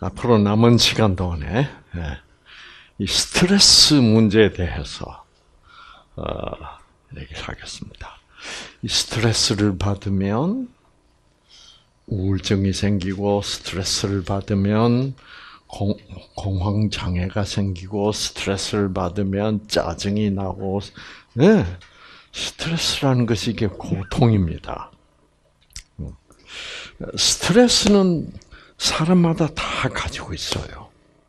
앞으로 남은 시간 동안에 이 스트레스 문제에 대해서 얘기를 하겠습니다. 이 스트레스를 받으면 우울증이 생기고, 스트레스를 받으면 공황장애가 생기고, 스트레스를 받으면 짜증이 나고, 스트레스라는 것이 이게 고통입니다. 스트레스는 사람마다 다 가지고 있어요.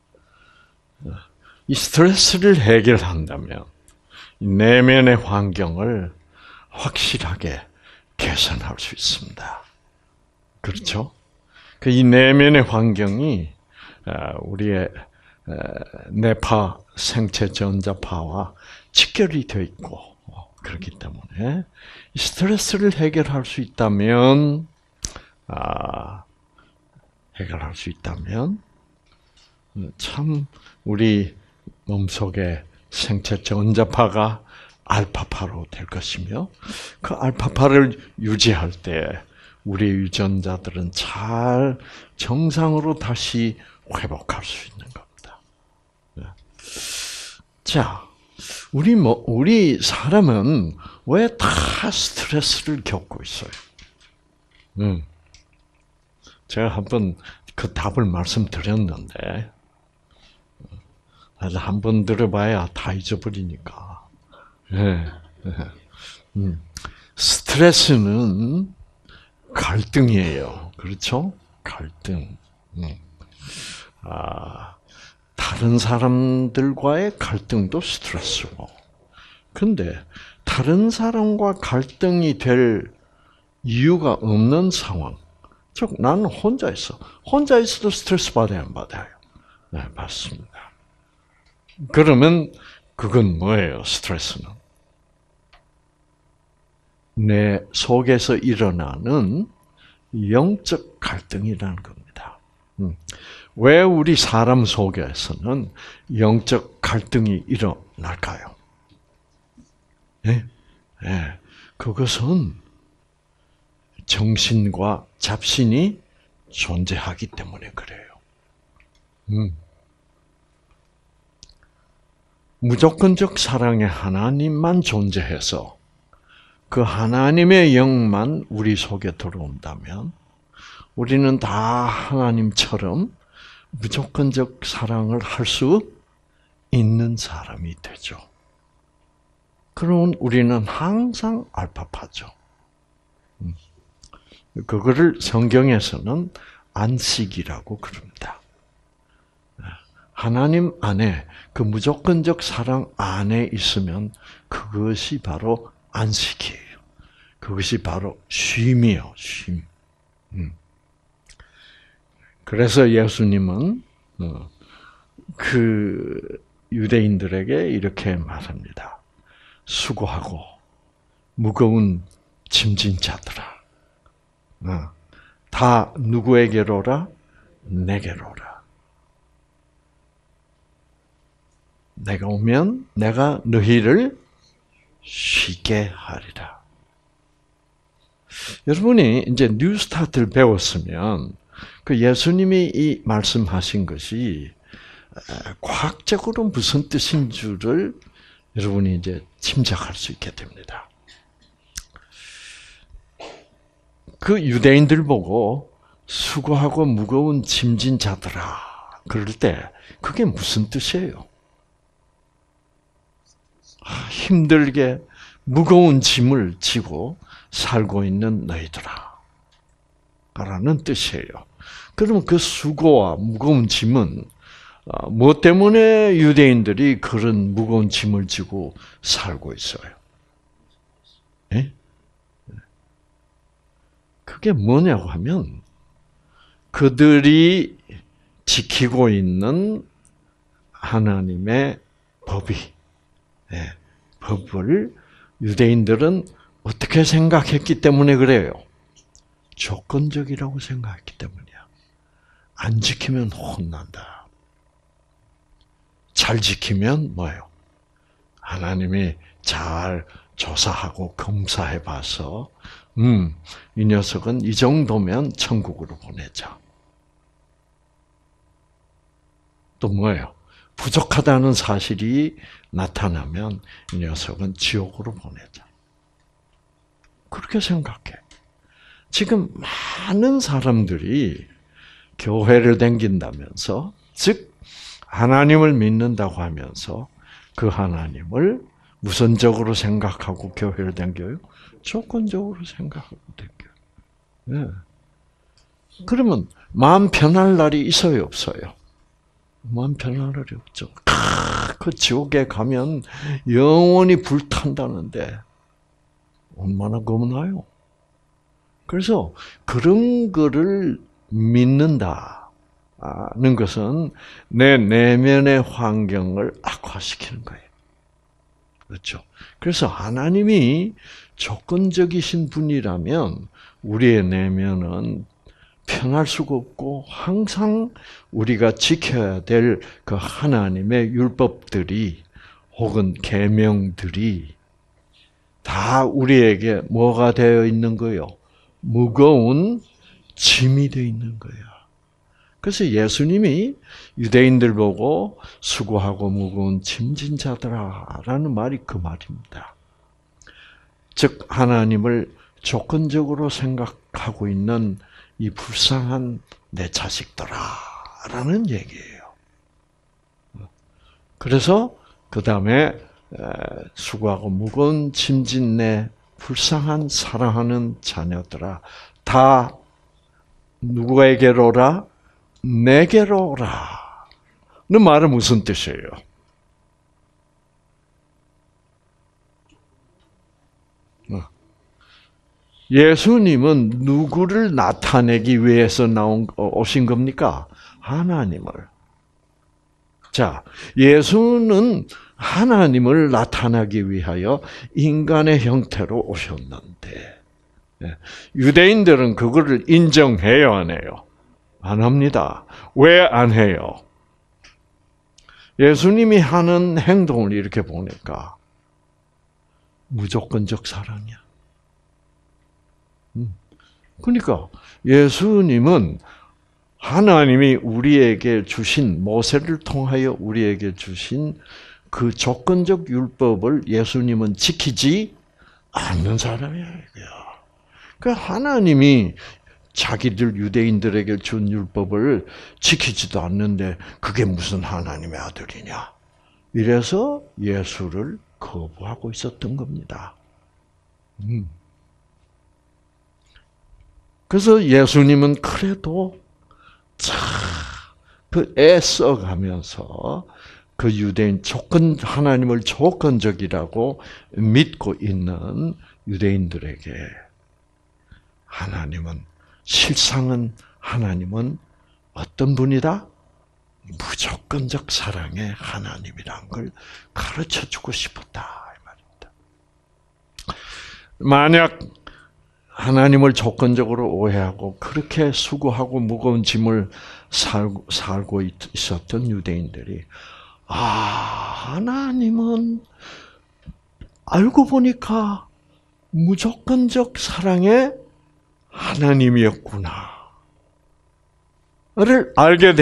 이 스트레스를 해결한다면 내면의 환경을 확실하게 개선할 수 있습니다. 그렇죠? 이 내면의 환경이 우리의 뇌파, 생체 전자파와 직결이 되어 있고, 그렇기 때문에 스트레스를 해결할 수 있다면, 참 우리 몸속에 생체 전자파가 알파파로 될 것이며, 그 알파파를 유지할 때 우리 유전자들은 잘 정상으로 다시 회복할 수 있는 겁니다. 자, 우리 사람은 왜 다 스트레스를 겪고 있어요? 제가 한번 그 답을 말씀드렸는데, 한 번 들어봐야 다 잊어버리니까. 스트레스는 갈등이에요. 그렇죠? 갈등. 다른 사람들과의 갈등도 스트레스고. 근데 다른 사람과 갈등이 될 이유가 없는 상황. 즉, 나는 혼자 있어. 혼자 있어도 스트레스 받아야 안 받아요? 네, 받습니다. 그러면 그건 뭐예요, 스트레스는? 내 속에서 일어나는 영적 갈등이라는 겁니다. 왜 우리 사람 속에서는 영적 갈등이 일어날까요? 네? 네. 그것은 정신과 잡신이 존재하기 때문에 그래요. 무조건적 사랑의 하나님만 존재해서 그 하나님의 영만 우리 속에 들어온다면 우리는 다 하나님처럼 무조건적 사랑을 할 수 있는 사람이 되죠. 그러면 우리는 항상 알파파죠. 그거를 성경에서는 안식이라고 그럽니다. 하나님 안에, 그 무조건적 사랑 안에 있으면 그것이 바로 안식이에요. 그것이 바로 쉼이에요, 쉼. 그래서 예수님은 그 유대인들에게 이렇게 말합니다. 수고하고 무거운 짐진 자들아, 다 누구에게로라? 내게로라. 내가 오면 내가 너희를 쉬게 하리라. 여러분이 이제 뉴스타트를 배웠으면 그 예수님이 이 말씀하신 것이 과학적으로 무슨 뜻인 줄을 여러분이 이제 짐작할 수 있게 됩니다. 그 유대인들 보고 수고하고 무거운 짐진 자들아 그럴 때 그게 무슨 뜻이에요? 힘들게 무거운 짐을 지고 살고 있는 너희들아 라는 뜻이에요. 그러면 그 수고와 무거운 짐은 무엇 때문에 유대인들이 그런 무거운 짐을 지고 살고 있어요? 네? 그게 뭐냐고 하면 그들이 지키고 있는 하나님의 법이, 법을 유대인들은 어떻게 생각했기 때문에 그래요? 조건적이라고 생각했기 때문이야. 안 지키면 혼난다. 잘 지키면 뭐예요? 하나님이 잘 조사하고 검사해봐서 이 녀석은 이 정도면 천국으로 보내자. 또 뭐예요? 부족하다는 사실이 나타나면 이 녀석은 지옥으로 보내자. 그렇게 생각해. 지금 많은 사람들이 교회를 다닌다면서, 즉 하나님을 믿는다고 하면서 그 하나님을 우선적으로 생각하고 교회를 다녀요? 조건적으로 생각하고 다녀요. 네. 그러면 마음 편할 날이 있어요, 없어요? 마음 편할 날이 없죠. 그 지옥에 가면 영원히 불탄다는데 얼마나 겁나요? 그래서 그런 거를 믿는다는 것은 내 내면의 환경을 악화시키는 거예요. 그렇죠? 그래서 하나님이 조건적이신 분이라면 우리의 내면은 편할 수가 없고 항상 우리가 지켜야 될 그 하나님의 율법들이 혹은 계명들이 다 우리에게 뭐가 되어 있는 거예요? 무거운 짐이 되어 있는 거야. 그래서 예수님이 유대인들 보고 수고하고 무거운 짐진 자들아라는 말이 그 말입니다. 즉 하나님을 조건적으로 생각하고 있는 이 불쌍한 내 자식들아라는 얘기예요. 그래서 그 다음에 수고하고 무거운 짐진 내 불쌍한 사랑하는 자녀들아 다 누구에게로라? 내게로라. 는 말은 무슨 뜻이에요? 예수님은 누구를 나타내기 위해서 오신 겁니까? 하나님을. 자, 예수는 하나님을 나타나기 위하여 인간의 형태로 오셨는데, 유대인들은 그거를 인정해요, 안 해요? 안 합니다. 왜 안 해요? 예수님이 하는 행동을 이렇게 보니까 무조건적 사랑이야. 그러니까 예수님은 하나님이 우리에게 주신 모세를 통하여 우리에게 주신 그 조건적 율법을 예수님은 지키지 않는 사람이야. 그 하나님이 자기들 유대인들에게 준 율법을 지키지도 않는데 그게 무슨 하나님의 아들이냐? 이래서 예수를 거부하고 있었던 겁니다. 그래서 예수님은 그래도 그 애써가면서 그 유대인 하나님을 조건적이라고 믿고 있는 유대인들에게 실상은 하나님은 어떤 분이다? 무조건적 사랑의 하나님이란 걸 가르쳐주고 싶었다 이 말입니다. 만약 하나님을 조건적으로 오해하고 그렇게 수고하고 무거운 짐을 살고 있었던 유대인들이 하나님은 알고 보니까 무조건적 사랑의 하나님이었구나를 알게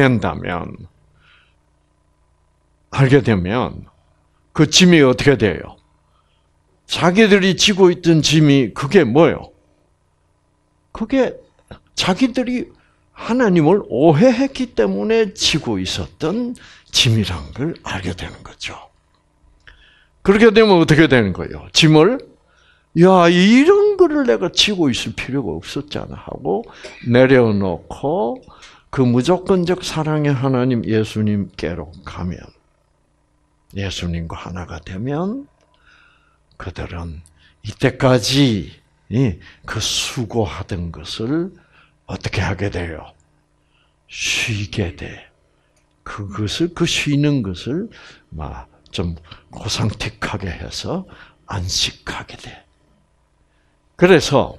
되면 그 짐이 어떻게 돼요? 자기들이 지고 있던 짐이 그게 뭐예요? 그게 자기들이 하나님을 오해했기 때문에 지고 있었던 짐이란 걸 알게 되는 거죠. 그렇게 되면 어떻게 되는 거예요? 짐을 이런 거를 내가 지고 있을 필요가 없었잖아 하고 내려놓고 그 무조건적 사랑의 하나님 예수님께로 가면 예수님과 하나가 되면 그들은 이때까지 그 수고하던 것을 어떻게 하게 돼요? 쉬게 돼. 그 쉬는 것을 좀 고상택하게 해서 안식하게 돼. 그래서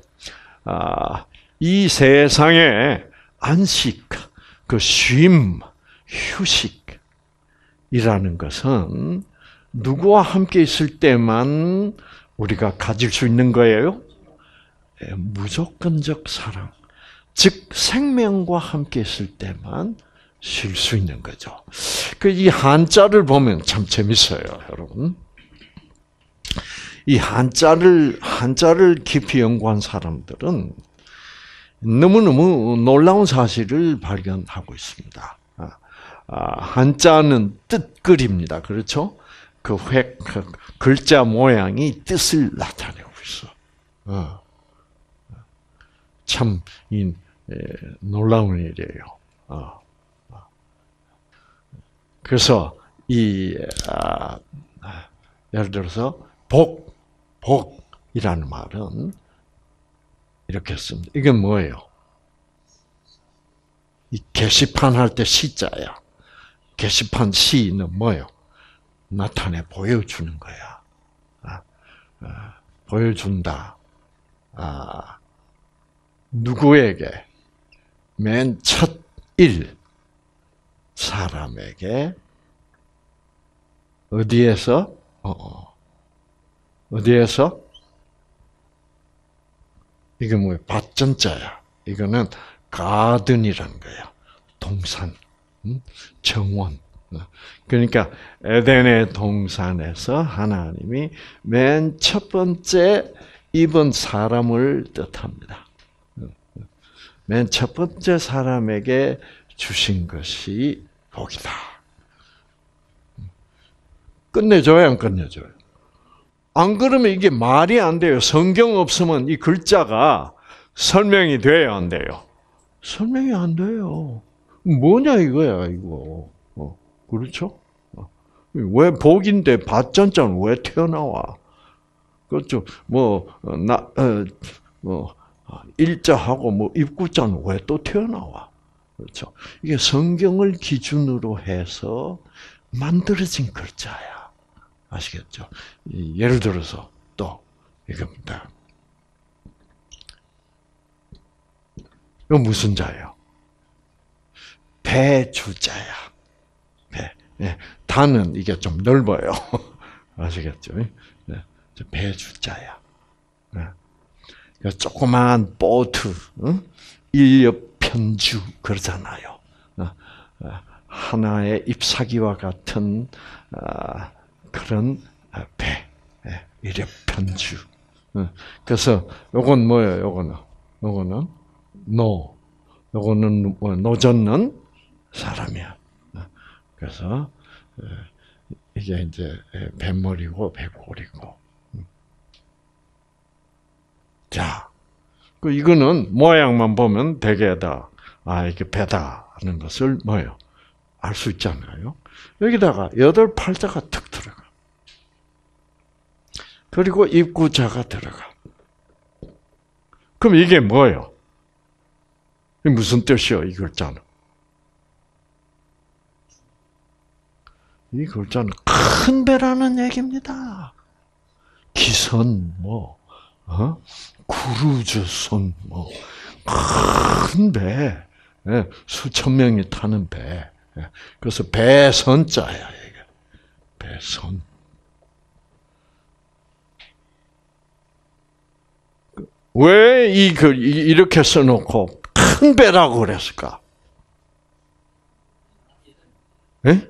이 세상의 안식, 그 쉼, 휴식이라는 것은 누구와 함께 있을 때만 우리가 가질 수 있는 거예요? 무조건적 사랑, 즉 생명과 함께 있을 때만 쉴 수 있는 거죠. 이 한자를 보면 참 재밌어요, 여러분. 이 한자를 깊이 연구한 사람들은 너무너무 놀라운 사실을 발견하고 있습니다. 한자는 뜻글입니다. 그렇죠? 그 글자 모양이 뜻을 나타내고 있어. 참 놀라운 일이에요. 그래서 예를 들어서 복이라는 말은 이렇게 씁니다. 이건 뭐예요? 이 게시판 할 때 시자야. 게시판 시는 뭐예요? 나타내 보여주는 거야. 보여준다. 누구에게? 맨 첫 사람에게 어디에서? 어디에서? 이게 뭐예요? 밭전자야. 이거는 가든이란 거야. 동산, 정원. 그러니까 에덴의 동산에서 하나님이 맨 첫 번째 입은 사람을 뜻합니다. 맨 첫 번째 사람에게 주신 것이 복이다. 끝내줘요, 안 끝내줘요? 안 그러면 이게 말이 안 돼요. 성경 없으면 이 글자가 설명이 돼요, 안 돼요? 설명이 안 돼요. 뭐냐 이거야, 이거. 그렇죠? 왜 복인데 밭전자는 왜 튀어나와? 그렇죠. 일자하고 입구자는 왜 또 튀어나와? 그렇죠. 이게 성경을 기준으로 해서 만들어진 글자야. 아시겠죠? 예를 들어서 또 이겁니다. 이거 무슨 자예요? 배주자야. 배. 네. 단은 이게 좀 넓어요. 아시겠죠? 네. 배주자야. 네. 조그마한 보트, 일렵편주 그러잖아요. 하나의 ip사귀와 같은 그런 배, 일렵편주. 그래서 요건 뭐예요? 요거는 요거는 노젓는 사람이야. 그래서 이게 이제 뱃머리고 배골이고. 자, 이거는 모양만 보면 대개 다 이게 배다 하는 것을 뭐예요? 알 수 있잖아요. 여기다가 8팔자가 툭 들어가. 그리고 입구자가 들어가. 그럼 이게 뭐예요? 무슨 뜻이요, 이 글자는? 이 글자는 큰 배라는 얘기입니다. 기선, 구루주선, 큰 배, 수천 명이 타는 배. 그래서 배선자야, 이게. 배선. 왜 이렇게 써놓고 큰 배라고 그랬을까? 예?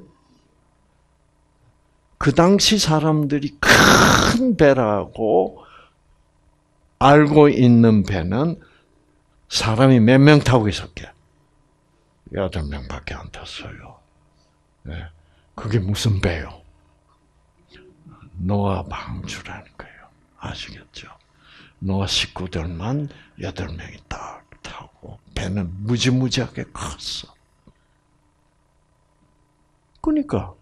그 당시 사람들이 큰 배라고 알고 있는 배는 사람이 몇 명 타고 있었게? 8명밖에 안 탔어요. 네. 그게 무슨 배요? 노아 방주라는 거예요. 아시겠죠? 노아 식구들만 8명이 딱 타고 배는 무지무지하게 컸어. 그러니까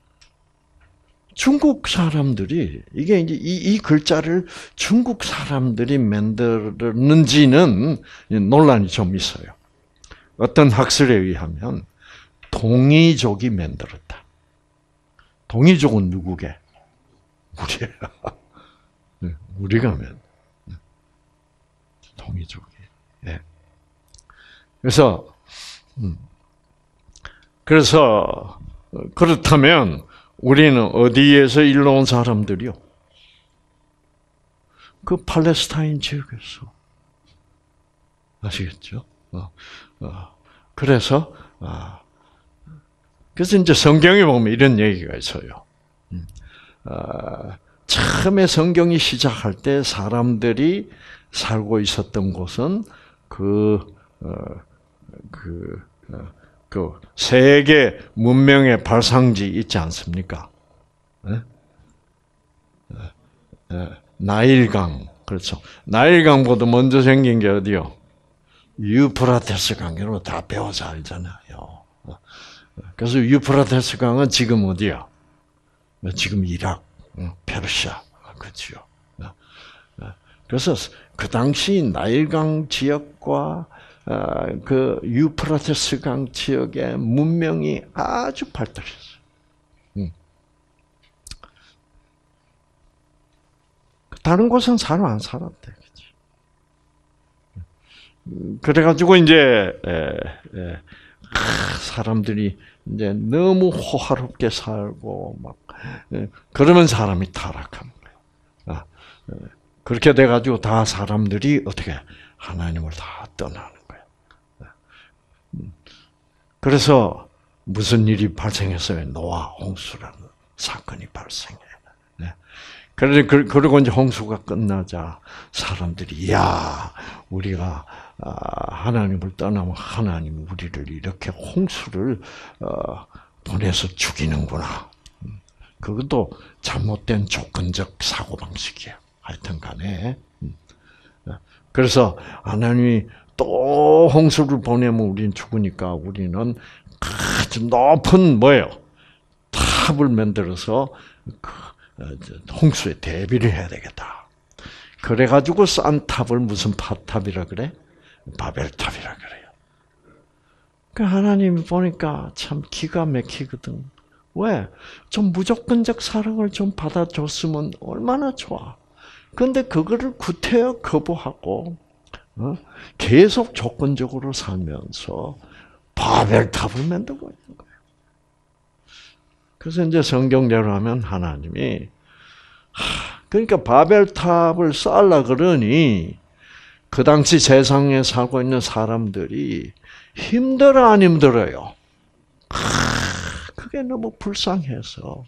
중국 사람들이 이게 이제 이 글자를 중국 사람들이 만들었는지는 논란이 좀 있어요. 어떤 학설에 의하면 동이족이 만들었다. 동이족은 누구게? 우리야. 우리가 동이족이. 예. 그래서 그렇다면 우리는 어디에서 일로 온 사람들이요? 그 팔레스타인 지역에서. 아시겠죠? 그래서 그래서 이제 성경에 보면 이런 얘기가 있어요. 처음에 성경이 시작할 때 사람들이 살고 있었던 곳은 그 세계 문명의 발상지 있지 않습니까? 나일강, 그렇죠. 나일강보다 먼저 생긴 게 어디요? 유프라테스 강으로 다 배워서 알잖아요. 그래서 유프라테스 강은 지금 어디야? 지금 이락, 페르시아, 그렇죠. 그래서 그 당시 나일강 지역과 그 유프라테스 강 지역의 문명이 아주 발달했어요. 다른 곳은 안 살았대. 그래가지고 이제 사람들이 이제 너무 호화롭게 살고 막 그러면 사람이 타락한 거예요. 그렇게 돼가지고 다 사람들이 어떻게 하나님을 다 떠나는 거예요. 그래서 무슨 일이 발생했어요? 노아 홍수라는 사건이 발생해요. 그리고 이제 홍수가 끝나자 사람들이 야 우리가 하나님을 떠나면 하나님이 우리를 이렇게 홍수를 보내서 죽이는구나. 그것도 잘못된 조건적 사고방식이에요. 하여튼 간에. 그래서 하나님이 또 홍수를 보내면 우리는 죽으니까 우리는 아주 높은 뭐예요? 탑을 만들어서 홍수에 대비를 해야 되겠다. 그래가지고 싼 탑을 무슨 탑이라 그래? 바벨탑이라 그래요. 그 하나님이 보니까 참 기가 막히거든. 왜? 좀 무조건적 사랑을 좀 받아줬으면 얼마나 좋아. 그런데 그거를 구태여 거부하고 계속 조건적으로 살면서 바벨탑을 만들고 있는 거예요. 그래서 이제 성경대로 하면 하나님이 그러니까 바벨탑을 쌓으려 그러니 그 당시 세상에 살고 있는 사람들이 힘들어 안 힘들어요? 그게 너무 불쌍해서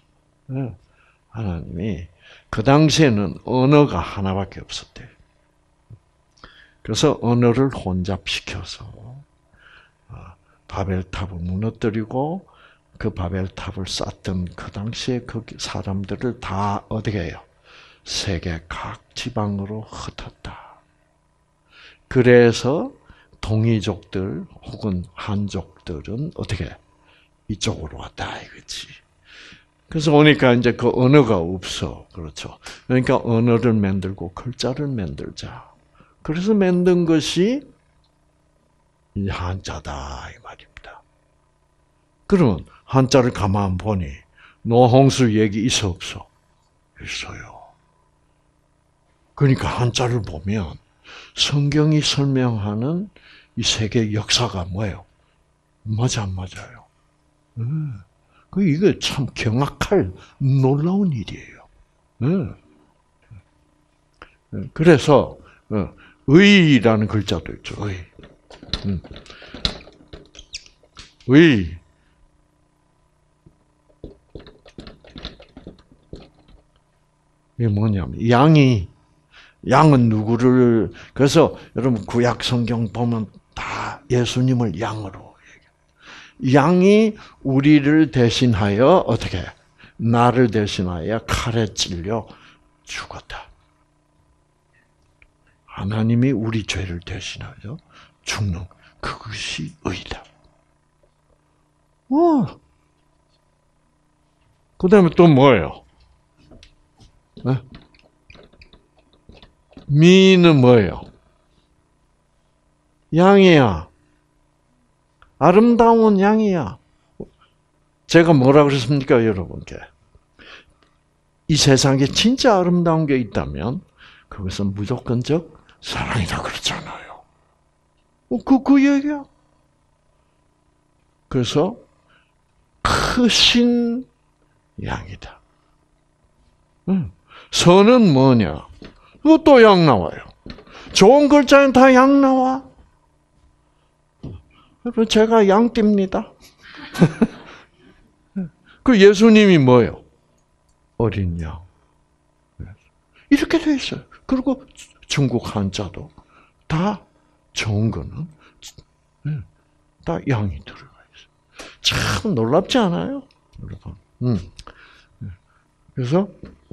하나님이 그 당시에는 언어가 하나밖에 없었대요. 그래서 언어를 혼잡시켜서 바벨탑을 무너뜨리고 그 바벨탑을 쌓던 그 당시에 그 사람들을 다 어떻게 해요? 세계 각 지방으로 흩었다. 그래서 동이족들 혹은 한족들은 어떻게 이쪽으로 왔다 이거지. 그래서 오니까 이제 그 언어가 없어. 그렇죠. 그러니까 언어를 만들고 글자를 만들자. 그래서 만든 것이 한자다 이 말입니다. 그러면 한자를 가만 보니 노홍수 얘기 있어 없어? 있어요. 그러니까 한자를 보면 성경이 설명하는 이 세계 역사가 뭐예요? 맞아 안 맞아요? 이게 참 경악할 놀라운 일이에요. 그래서 의라는 글자도 있죠. 의. 이게 뭐냐면 양은 누구를 그래서 여러분 구약 성경 보면 다 예수님을 양으로 얘기해요. 양이 우리를 대신하여 어떻게 나를 대신하여 칼에 찔려 죽었다. 하나님이 우리 죄를 대신하여 죽는 그것이 의다. 그다음에 또 뭐예요? 미는 뭐예요? 양이야. 아름다운 양이야. 제가 뭐라 그랬습니까, 여러분께? 이 세상에 진짜 아름다운 게 있다면 그것은 무조건적 사랑이다 그랬잖아요. 그 얘기야. 그래서 크신 양이다. 선은 뭐냐? 또 양 나와요. 좋은 글자는 다 양 나와. 제가 양띠입니다. 그 예수님이 뭐예요? 어린 양. 이렇게 돼 있어요. 그리고 중국 한자도 다 좋은 거는 다 양이 들어가 있어요. 참 놀랍지 않아요, 여러분? 그래서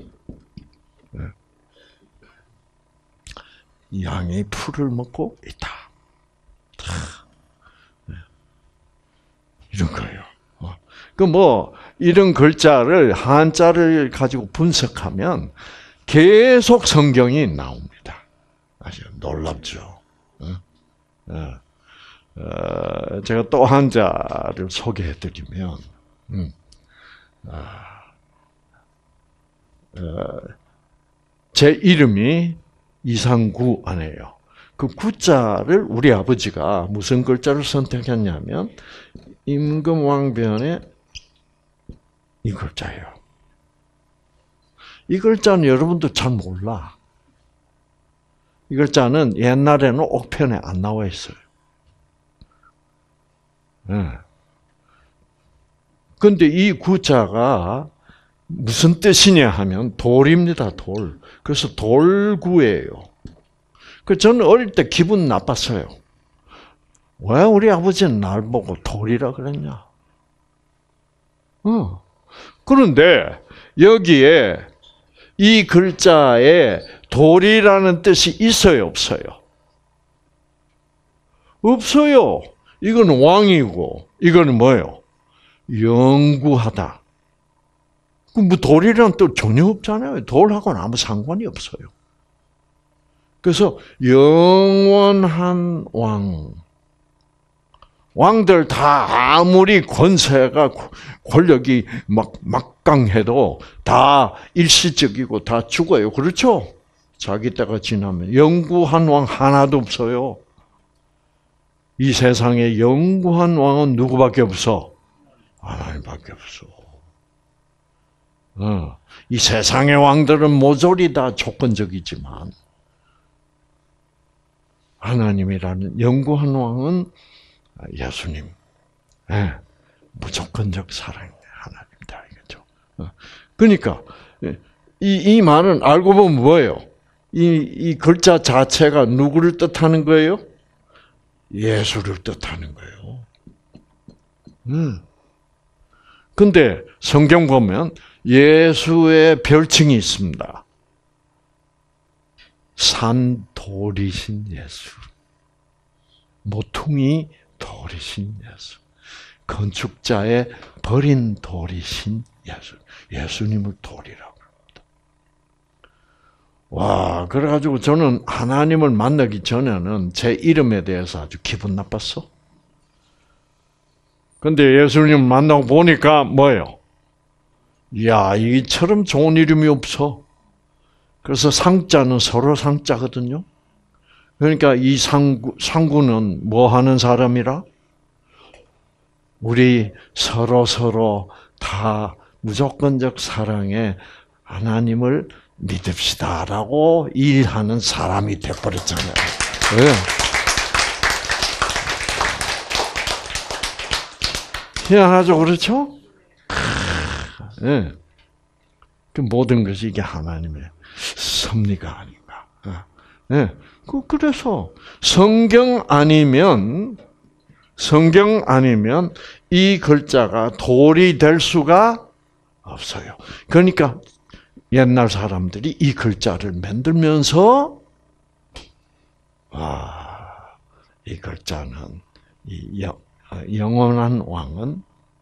양이 풀을 먹고 있다. 이런 거예요. 이런 글자를 한자를 가지고 분석하면 계속 성경이 나옵니다. 아주 놀랍죠. 제가 또 한자를 소개해드리면, 제 이름이 이상구 아니에요. 그 구자를 우리 아버지가 무슨 글자를 선택했냐면 임금왕변의 이 글자예요. 이 글자는 여러분도 잘 몰라. 이 글자는 옛날에는 옥편에 안 나와 있어요. 그런데 이 구자가 무슨 뜻이냐 하면 돌입니다, 돌. 그래서 돌구예요. 저는 어릴 때 기분 나빴어요. 왜 우리 아버지는 날 보고 돌이라 그랬냐? 그런데 여기에 이 글자에 돌이라는 뜻이 있어요, 없어요? 없어요. 이건 왕이고, 이거는 뭐예요? 영구하다. 돌이라는 뜻 전혀 없잖아요. 돌하고는 아무 상관이 없어요. 그래서 영원한 왕. 왕들 다 아무리 권세가 권력이 막강해도 다 일시적이고 다 죽어요. 그렇죠? 자기 때가 지나면 영구한 왕 하나도 없어요. 이 세상에 영구한 왕은 누구밖에 없어? 하나님밖에 없어. 이 세상의 왕들은 모조리 다 조건적이지만 하나님이라는 영구한 왕은 예수님, 무조건적 사랑의 하나님이다 이거죠. 그러니까 이 말은 알고 보면 뭐예요? 이 글자 자체가 누구를 뜻하는 거예요? 예수를 뜻하는 거예요. 근데 성경 보면 예수의 별칭이 있습니다. 산돌이신 예수. 모퉁이 돌이신 예수. 건축자의 버린 돌이신 예수. 예수님을 돌이라고 합니다. 와, 그래가지고 저는 하나님을 만나기 전에는 제 이름에 대해서 아주 기분 나빴어. 근데 예수님을 만나고 보니까 뭐예요? 이야, 이처럼 좋은 이름이 없어. 그래서 상자는 서로 상자거든요. 그러니까 이 상구는 뭐 하는 사람이라? 우리 서로 다 무조건적 사랑에 하나님을 믿읍시다라고 일하는 사람이 되어버렸잖아요. 왜? 희한하죠, 그렇죠? 네. 그 모든 것이 이게 하나님의 섭리가 아닌가. 네. 그래서 성경 아니면 이 글자가 돌이 될 수가 없어요. 그러니까 옛날 사람들이 이 글자를 만들면서 이 글자는 영원한 왕은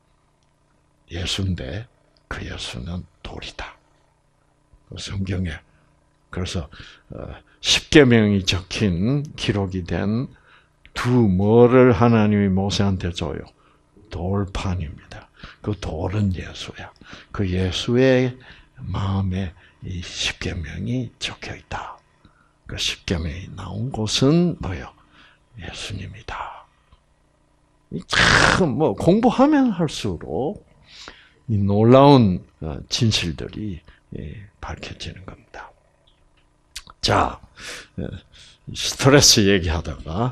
예수인데 그 예수는 돌이다. 성경에 그래서 십계명이 적힌 기록이 된 두 뭐를 하나님이 모세한테 줘요? 돌판입니다. 그 돌은 예수야. 그 예수의 마음에 이 십계명이 적혀 있다. 그 십계명이 나온 곳은 뭐요? 예수님이다. 참 공부하면 할수록 이 놀라운 진실들이 밝혀지는 겁니다. 자, 스트레스 얘기하다가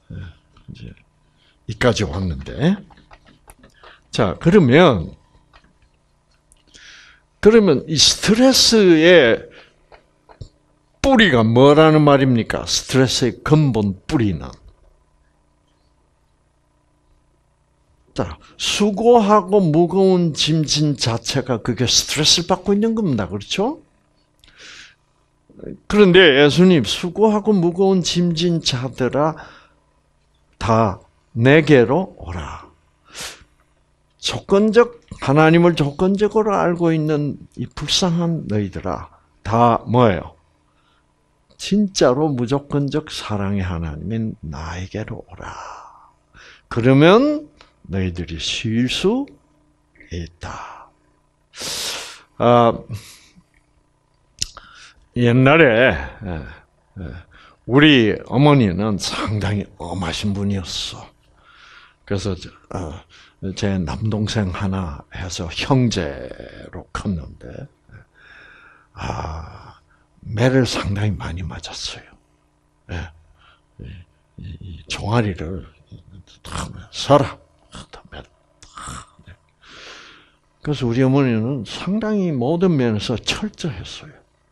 이제 이까지 왔는데, 자 그러면 그러면 이 스트레스의 뿌리가 뭐라는 말입니까? 스트레스의 근본 뿌리는. 자, 수고하고 무거운 짐진 자체가 그게 스트레스를 받고 있는 겁니다. 그렇죠? 그런데 예수님, 수고하고 무거운 짐진 자들아 다 내게로 오라. 하나님을 조건적으로 알고 있는 이 불쌍한 너희들아, 다 뭐예요? 진짜로 무조건적 사랑의 하나님인 나에게로 오라. 그러면 너희들이 쉴 수 있다. 옛날에 우리 어머니는 상당히 엄하신 분이었어. 그래서 제 남동생 하나 해서 형제로 컸는데, 매를 상당히 많이 맞았어요. 이 종아리를 서라. 그래서 우리 어머니는 상당히 모든 면에서 철저했어요.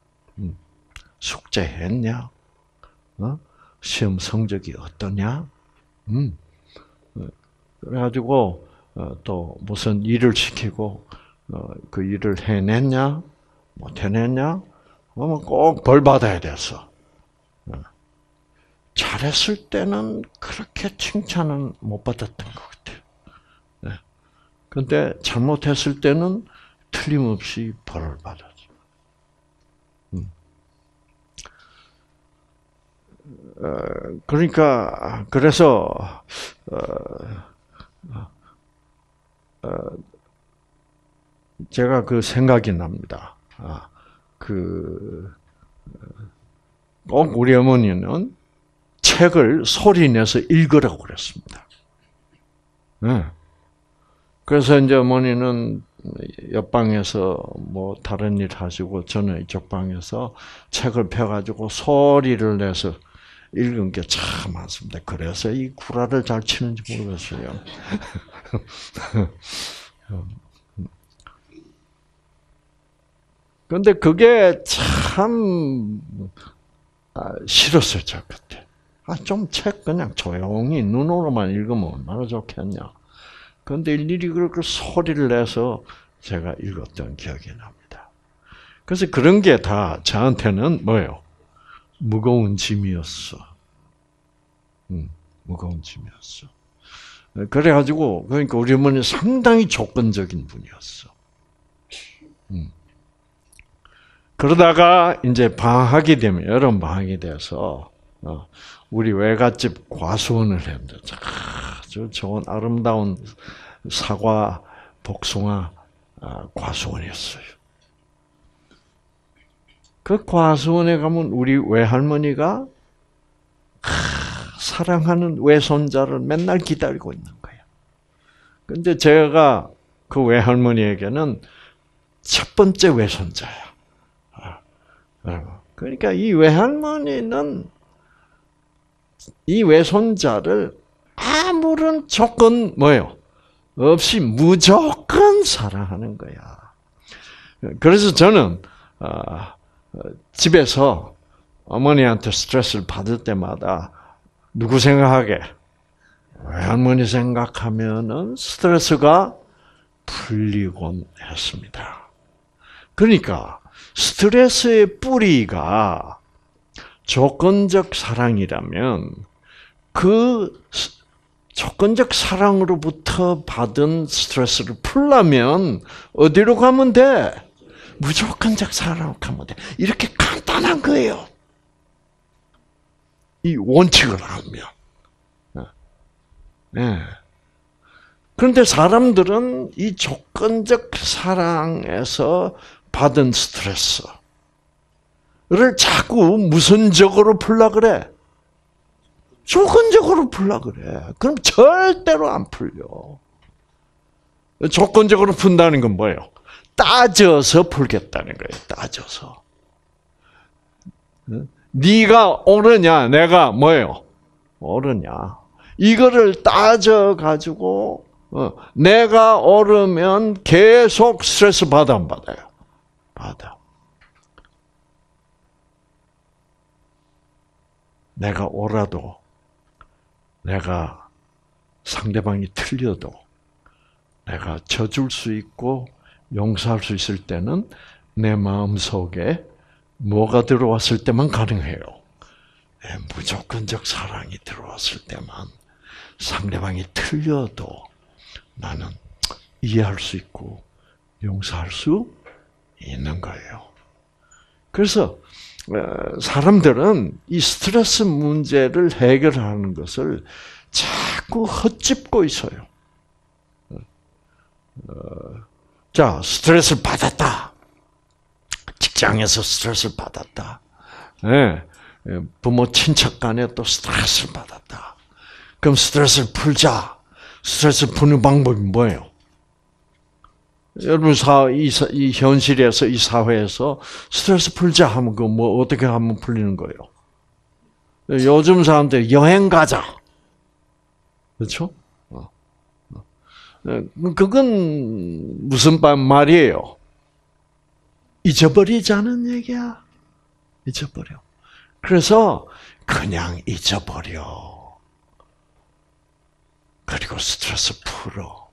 숙제했냐? 시험 성적이 어떠냐? 그래가지고 또 무슨 일을 시키고 그 일을 해냈냐? 못 해냈냐? 그러면 꼭 벌 받아야 돼서. 잘했을 때는 그렇게 칭찬은 못 받았던 것 같아요. 그런데 잘못했을 때는 틀림없이 벌을 받았죠. 그러니까 그래서 제가 그 생각이 납니다. 꼭 우리 어머니는 책을 소리내서 읽으라고 그랬습니다. 그래서 이제 어머니는 옆방에서 뭐 다른 일 하시고 저는 이쪽 방에서 책을 펴가지고 소리를 내서 읽은 게 참 많습니다. 그래서 이 구라를 잘 치는지 모르겠어요. 그런데 그게 참 싫었어요, 저 그때. 좀 책 그냥 조용히 눈으로만 읽으면 얼마나 좋겠냐. 그런데 일일이 그렇게 소리를 내서 제가 읽었던 기억이 납니다. 그래서 그런 게 다 저한테는 뭐예요? 무거운 짐이었어. 무거운 짐이었어. 그래가지고, 그러니까 우리 어머니 상당히 조건적인 분이었어. 그러다가 이제 방학이 되면, 여름 방학이 돼서, 우리 외갓집 과수원을 했는데, 아주 좋은 아름다운 사과, 복숭아 과수원이었어요. 그 과수원에 가면 우리 외할머니가 사랑하는 외손자를 맨날 기다리고 있는 거예요. 근데 제가 그 외할머니에게는 첫 번째 외손자야. 그러니까 이 외할머니는 이 외손자를 아무런 조건 뭐예요? 없이 무조건 사랑하는 거야. 그래서 저는 집에서 어머니한테 스트레스를 받을 때마다 누구 생각하게? 외할머니 생각하면은 스트레스가 풀리곤 했습니다. 그러니까 스트레스의 뿌리가 조건적 사랑이라면 그 조건적 사랑으로부터 받은 스트레스를 풀려면 어디로 가면 돼? 무조건적 사랑으로 가면 돼. 이렇게 간단한 거예요. 이 원칙을 알면. 네. 그런데 사람들은 이 조건적 사랑에서 받은 스트레스를 자꾸 무선적으로 풀려 그래. 조건적으로 풀려 그래. 그럼 절대로 안 풀려. 조건적으로 푼다는 건 뭐예요? 따져서 풀겠다는 거예요. 따져서. 네가 옳으냐, 내가 뭐예요? 옳으냐. 이거를 따져가지고 내가 옳으면 계속 스트레스 받아 안 받아요? 아담. 내가 옳아도, 내가 상대방이 틀려도, 내가 져줄 수 있고 용서할 수 있을 때는 내 마음속에 뭐가 들어왔을 때만 가능해요. 무조건적 사랑이 들어왔을 때만, 상대방이 틀려도 나는 이해할 수 있고 용서할 수 있는 거예요. 그래서 사람들은 이 스트레스 문제를 해결하는 것을 자꾸 헛짚고 있어요. 자, 스트레스를 받았다. 직장에서 스트레스를 받았다. 네. 부모 친척 간에 또 스트레스를 받았다. 그럼 스트레스를 풀자. 스트레스를 푸는 방법이 뭐예요? 여러분, 이 현실에서, 이 사회에서 스트레스 풀자 하면 그 뭐 어떻게 하면 풀리는 거예요? 요즘 사람들 여행 가자. 그렇죠? 그건 무슨 말이에요? 잊어버리자는 얘기야. 잊어버려. 그래서 그냥 잊어버려. 그리고 스트레스 풀어.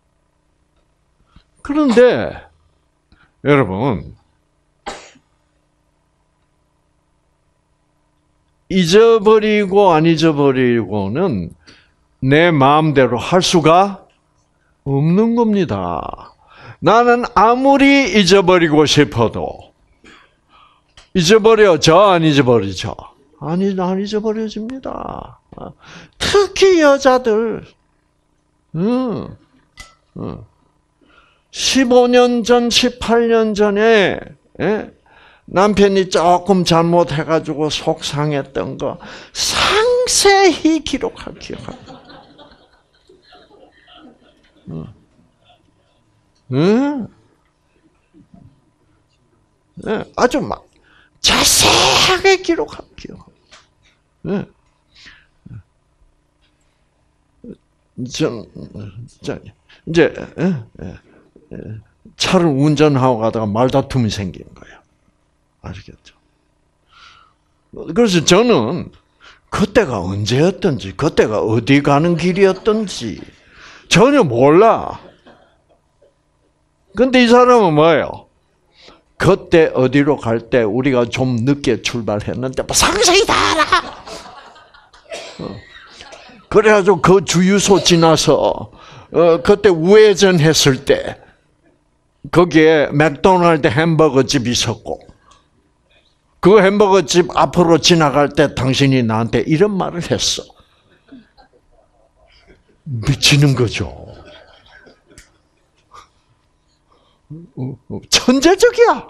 그런데 여러분, 잊어버리고 안 잊어버리고는 내 마음대로 할 수가 없는 겁니다. 나는 아무리 잊어버리고 싶어도 잊어버려져, 안 잊어버리죠? 아니, 안 잊어버려집니다. 특히 여자들. 15년 전, 18년 전에 남편이 조금 잘못해가지고 속상했던 거 상세히 기억합니다. 아주 막 자세하게 기록할게요. 이제 차를 운전하고 가다가 말다툼이 생기는 거예요. 아시겠죠? 그래서 저는 그때가 언제였던지, 그때가 어디 가는 길이었던지 전혀 몰라. 근데 이 사람은 뭐예요? 그때 어디로 갈 때 우리가 좀 늦게 출발했는데 뭐 상세히 다 알아. 그래가지고 그 주유소 지나서 그때 우회전했을 때 거기에 맥도날드 햄버거 집이 있었고 그 햄버거 집 앞으로 지나갈 때 당신이 나한테 이런 말을 했어. 미치는 거죠. 천재적이야.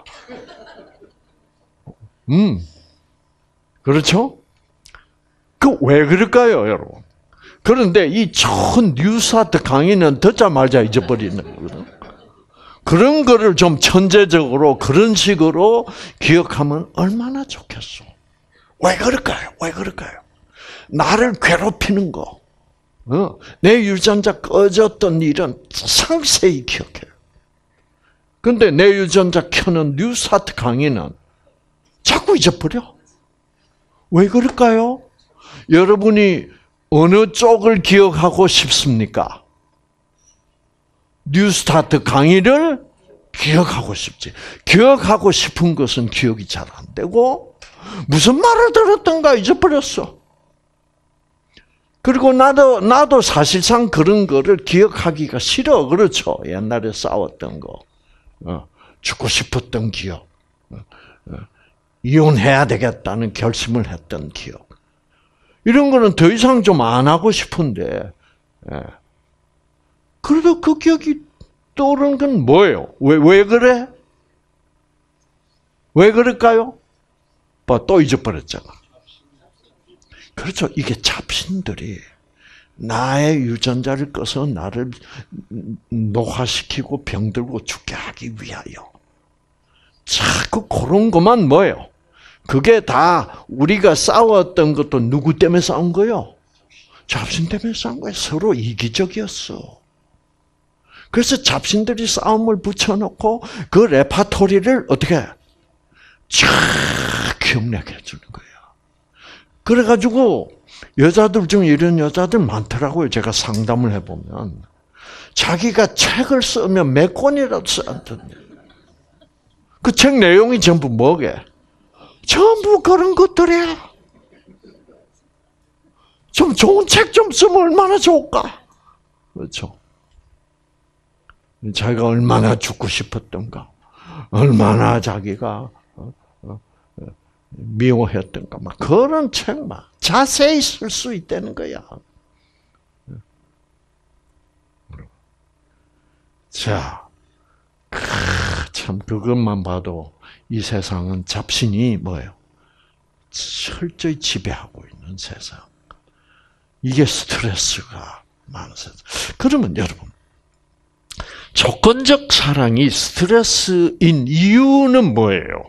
그렇죠? 그 왜 그럴까요, 여러분? 그런데 이 좋은 뉴스타트 강의는 듣자마자 잊어버리는 거거든. 그런 거를 좀 천재적으로 그런 식으로 기억하면 얼마나 좋겠어. 왜 그럴까요? 왜 그럴까요? 나를 괴롭히는 거, 내 유전자 꺼졌던 일은 상세히 기억해요. 근데 내 유전자 켜는 뉴스타트 강의는 자꾸 잊어버려. 왜 그럴까요? 여러분이 어느 쪽을 기억하고 싶습니까? 뉴스타트 강의를 기억하고 싶지. 기억하고 싶은 것은 기억이 잘 안 되고 무슨 말을 들었던가 잊어버렸어. 그리고 나도 사실상 그런 거를 기억하기가 싫어. 그렇죠? 옛날에 싸웠던 거. 죽고 싶었던 기억. 이혼해야 되겠다는 결심을 했던 기억. 이런 거는 더 이상 좀 안 하고 싶은데, 그래도 그 기억이 떠오르는 건 뭐예요? 왜 그래? 왜 그럴까요? 또 잊어버렸잖아. 그렇죠. 이게 잡신들이 나의 유전자를 꺼서 나를 노화시키고 병들고 죽게 하기 위하여 자꾸 그런 것만 뭐예요? 그게 다 우리가 싸웠던 것도 누구 때문에 싸운 거예요? 잡신 때문에 싸운 거예요. 서로 이기적이었어. 그래서 잡신들이 싸움을 붙여놓고 그 레파토리를 어떻게 쫙 기억나게 해주는 거예요. 그래가지고 여자들 중에 이런 여자들 많더라고요. 제가 상담을 해보면 자기가 책을 쓰면 몇 권이라도 써왔던데 그 책 내용이 전부 뭐게? 전부 그런 것들이야. 좀 좋은 책 좀 쓰면 얼마나 좋을까? 그렇죠. 자기가 얼마나 죽고 싶었던가, 얼마나 자기가 미워했던가, 막 그런 책만 자세히 쓸 수 있다는 거야. 자, 참 그것만 봐도 이 세상은 잡신이 뭐예요? 철저히 지배하고 있는 세상. 이게 스트레스가 많은 세상. 그러면 여러분, 조건적 사랑이 스트레스인 이유는 뭐예요?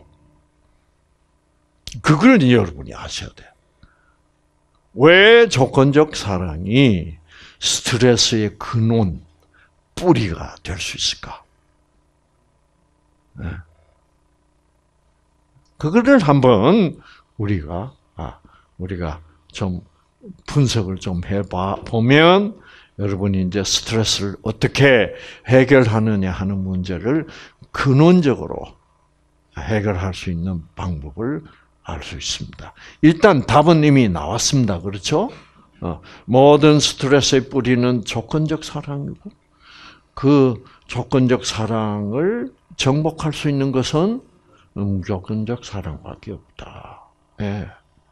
그걸 여러분이 아셔야 돼요. 왜 조건적 사랑이 스트레스의 근원, 뿌리가 될 수 있을까? 네. 그거를 한번 우리가 좀 분석을 좀 해보면 여러분이 이제 스트레스를 어떻게 해결하느냐 하는 문제를 근원적으로 해결할 수 있는 방법을 알 수 있습니다. 일단 답은 이미 나왔습니다. 그렇죠? 모든 스트레스의 뿌리는 조건적 사랑이고 그 조건적 사랑을 정복할 수 있는 것은 무조건적 사랑밖에 없다. 예.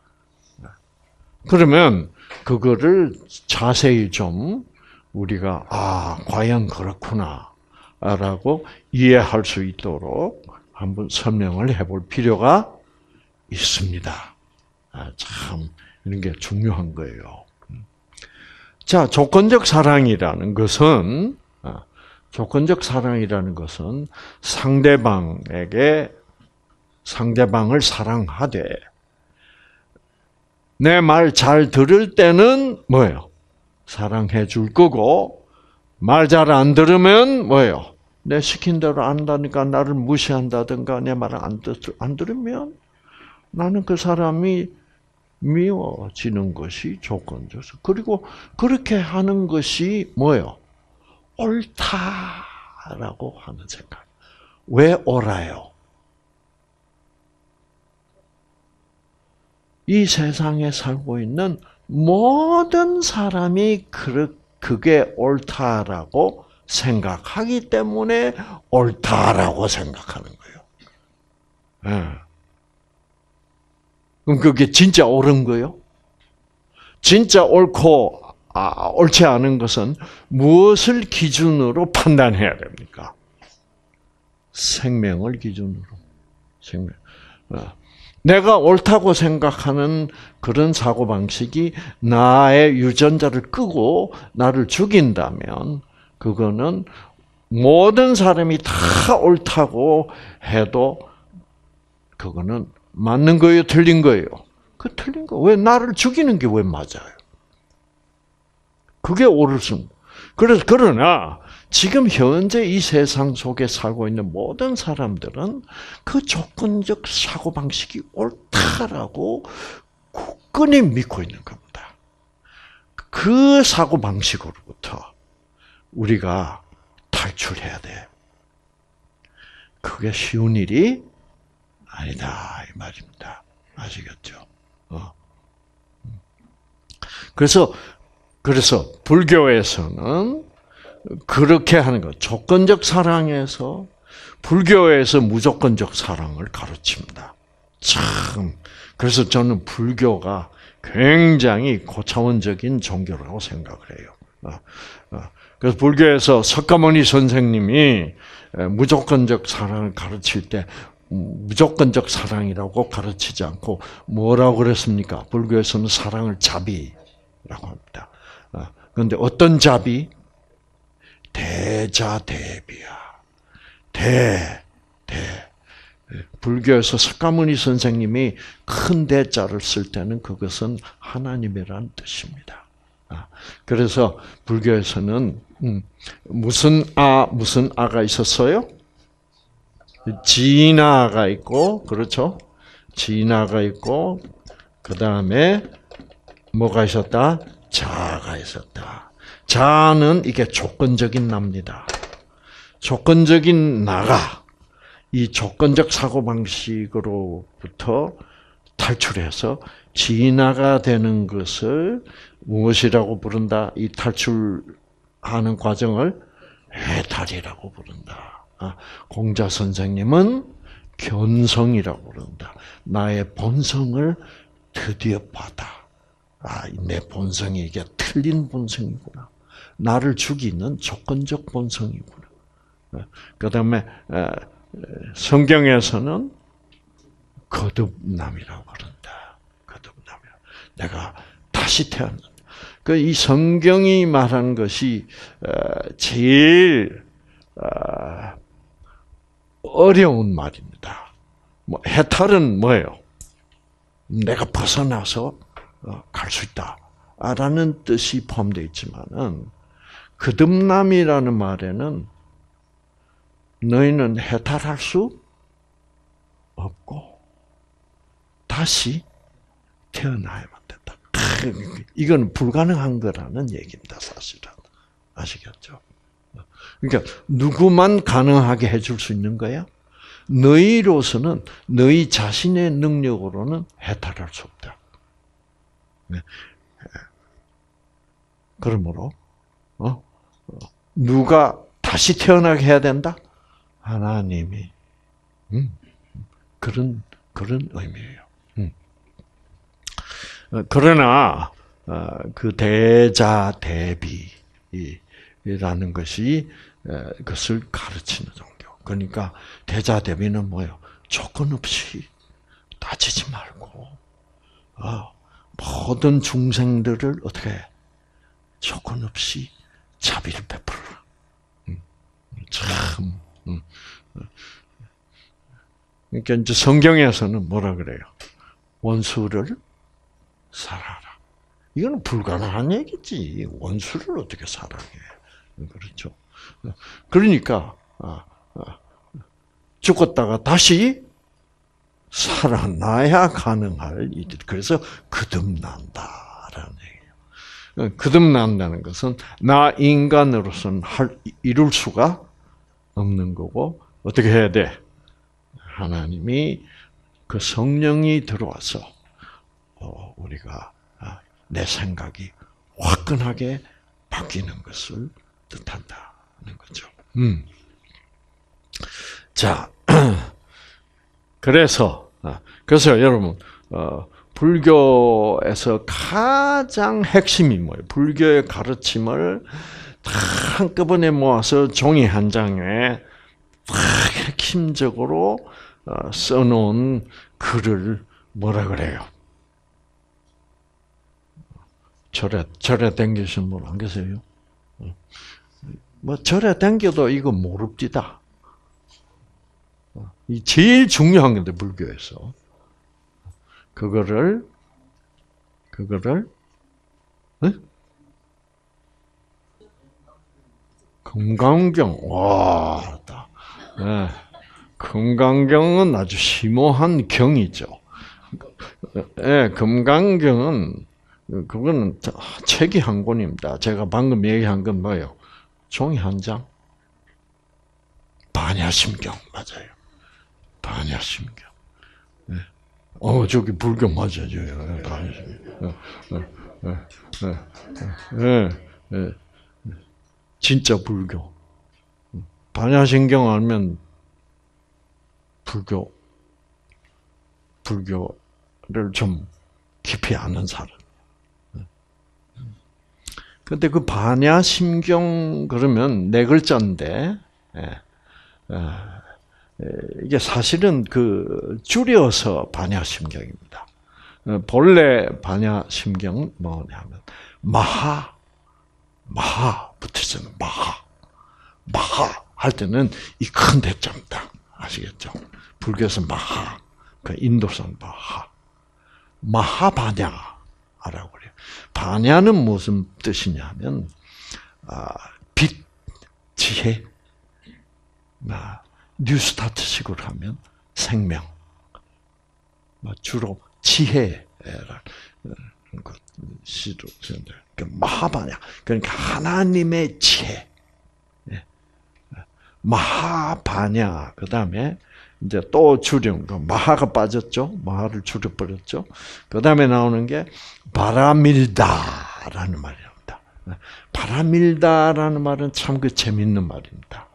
그러면 그거를 자세히 좀 우리가 과연 그렇구나라고 이해할 수 있도록 한번 설명을 해볼 필요가 있습니다. 참 이런 게 중요한 거예요. 자, 조건적 사랑이라는 것은 상대방을 사랑하되 내 말 잘 들을 때는 뭐예요? 사랑해 줄 거고 말 잘 안 들으면 뭐예요? 내 시킨 대로 안 한다니까 나를 무시한다든가 내 말을 안 들으면 나는 그 사람이 미워지는 것이 조건적. 그리고 그렇게 하는 것이 뭐예요? 옳다라고 하는 생각. 왜 옳아요? 이 세상에 살고 있는 모든 사람이 그게 옳다라고 생각하기 때문에 옳다라고 생각하는 거예요. 네. 그럼 그게 진짜 옳은 거예요? 진짜 옳고 옳지 않은 것은 무엇을 기준으로 판단해야 됩니까? 생명을 기준으로. 생명. 내가 옳다고 생각하는 그런 사고방식이 나의 유전자를 끄고 나를 죽인다면 그거는 모든 사람이 다 옳다고 해도 그거는 맞는 거예요? 틀린 거예요? 그 틀린 거. 왜 나를 죽이는 게 왜 맞아요? 그게 옳을 수. 그러나 지금 현재 이 세상 속에 살고 있는 모든 사람들은 그 조건적 사고방식이 옳다라고 굳건히 믿고 있는 겁니다. 그 사고방식으로부터 우리가 탈출해야 돼. 그게 쉬운 일이 아니다 이 말입니다. 아시겠죠? 그래서 불교에서는 그렇게 하는 것, 조건적 사랑에서 불교에서 무조건적 사랑을 가르칩니다. 참, 그래서 저는 불교가 굉장히 고차원적인 종교라고 생각을 해요. 그래서 불교에서 석가모니 선생님이 무조건적 사랑을 가르칠 때 무조건적 사랑이라고 가르치지 않고 뭐라고 그랬습니까? 불교에서는 사랑을 자비라고 합니다. 그런데 어떤 자비? 대자대비야. 불교에서 석가모니 선생님이 큰 대자를 쓸 때는 그것은 하나님이란 뜻입니다. 그래서 불교에서는 무슨 아가 있었어요? 진아가 있고, 그렇죠? 진아가 있고, 그 다음에 뭐가 있었다? 자아가 있었다. 자아는 이게 조건적인 나입니다. 조건적인 나가 이 조건적 사고방식으로부터 탈출해서 진화가 되는 것을 무엇이라고 부른다? 이 탈출하는 과정을 해탈이라고 부른다. 공자 선생님은 견성이라고 부른다. 나의 본성을 드디어 받아. 내 본성이 이게 틀린 본성이구나. 나를 죽이는 조건적 본성이구나. 그 다음에 성경에서는 거듭남이라고 부른다. 거듭남이라. 내가 다시 태어난다. 이 성경이 말하는 것이 제일 어려운 말입니다. 해탈은 뭐예요? 내가 벗어나서 갈 수 있다. 라는 뜻이 포함되어 있지만은, 거듭남이라는 말에는 너희는 해탈할 수 없고, 다시 태어나야만 된다. 이건 불가능한 거라는 얘기입니다, 사실은. 아시겠죠? 그러니까, 누구만 가능하게 해줄 수 있는 거야? 너희로서는, 너희 자신의 능력으로는 해탈할 수 없다. 그러므로 누가 다시 태어나게 해야 된다? 하나님이. 그런 의미예요. 그러나 그 대자대비라는 것이 그것을 가르치는 종교. 그러니까 대자대비는 뭐예요? 조건 없이 따지지 말고 모든 중생들을 어떻게 해? 조건 없이 자비를 베풀어라. 참. 그러니까 이제 성경에서는 뭐라 그래요? 원수를 사랑하라. 이거는 불가능한 얘기지. 원수를 어떻게 사랑해? 그렇죠. 그러니까 죽었다가 다시 살아나야 가능할 일들. 그래서 거듭난다라는 얘기예요. 거듭난다는 것은 나 인간으로서는 이룰 수가 없는 거고, 어떻게 해야 돼? 하나님이 그 성령이 들어와서 우리가 내 생각이 화끈하게 바뀌는 것을 뜻한다는 거죠. 자, 그래서 여러분, 불교에서 가장 핵심이 뭐예요? 불교의 가르침을 다 한꺼번에 모아서 종이 한 장에 다 핵심적으로 써놓은 글을 뭐라 그래요? 절에 댕기신 분 안 계세요? 절에 댕겨도 이거 모릅디다. 이 제일 중요한 건데, 불교에서. 그거를, 금강경, 와, 네. 금강경은 아주 심오한 경이죠. 네, 금강경은, 그거는 책이 한 권입니다. 제가 방금 얘기한 건 뭐예요? 종이 한 장? 반야심경, 맞아요. 반야심경. 네. 저기 불교 맞아요. 반야심경. 진짜 불교. 반야심경 알면 불교를 좀 깊이 아는 사람. 근데 그 반야심경 그러면 네 글자인데, 이게 사실은 그 줄여서 반야심경입니다. 본래 반야심경은 뭐냐면 마하 붙이잖아요. 마하 할 때는 이 큰 대자입니다. 아시겠죠? 불교에서 마하, 그 인도산 마하반야 그래요. 반야는 무슨 뜻이냐면 빛, 지혜, 뉴스타트식으로 하면 생명, 주로 지혜라는 것시로 마하바냐, 그러니까 하나님의 지혜, 마하바냐. 그 다음에 이제 또 줄인 거 마하가 빠졌죠. 마하를 줄여버렸죠. 그 다음에 나오는 게 바라밀다라는 말입니다. 바라밀다라는 말은 참 그 재밌는 말입니다.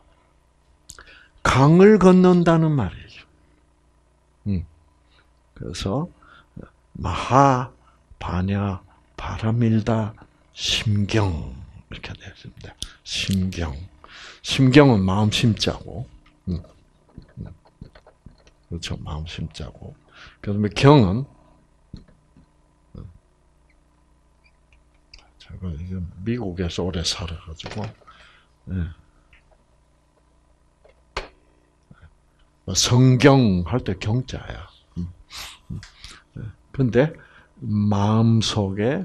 강을 건넌다는 말이죠. 그래서 마하, 바냐, 바라밀다, 심경 이렇게 되어 있습니다. 심경. 심경은 마음 심자고, 그렇죠. 마음 심자고. 그다음에 경은 제가 미국에서 오래 살아가지고 성경 할 때 경자야. 근데 마음 속에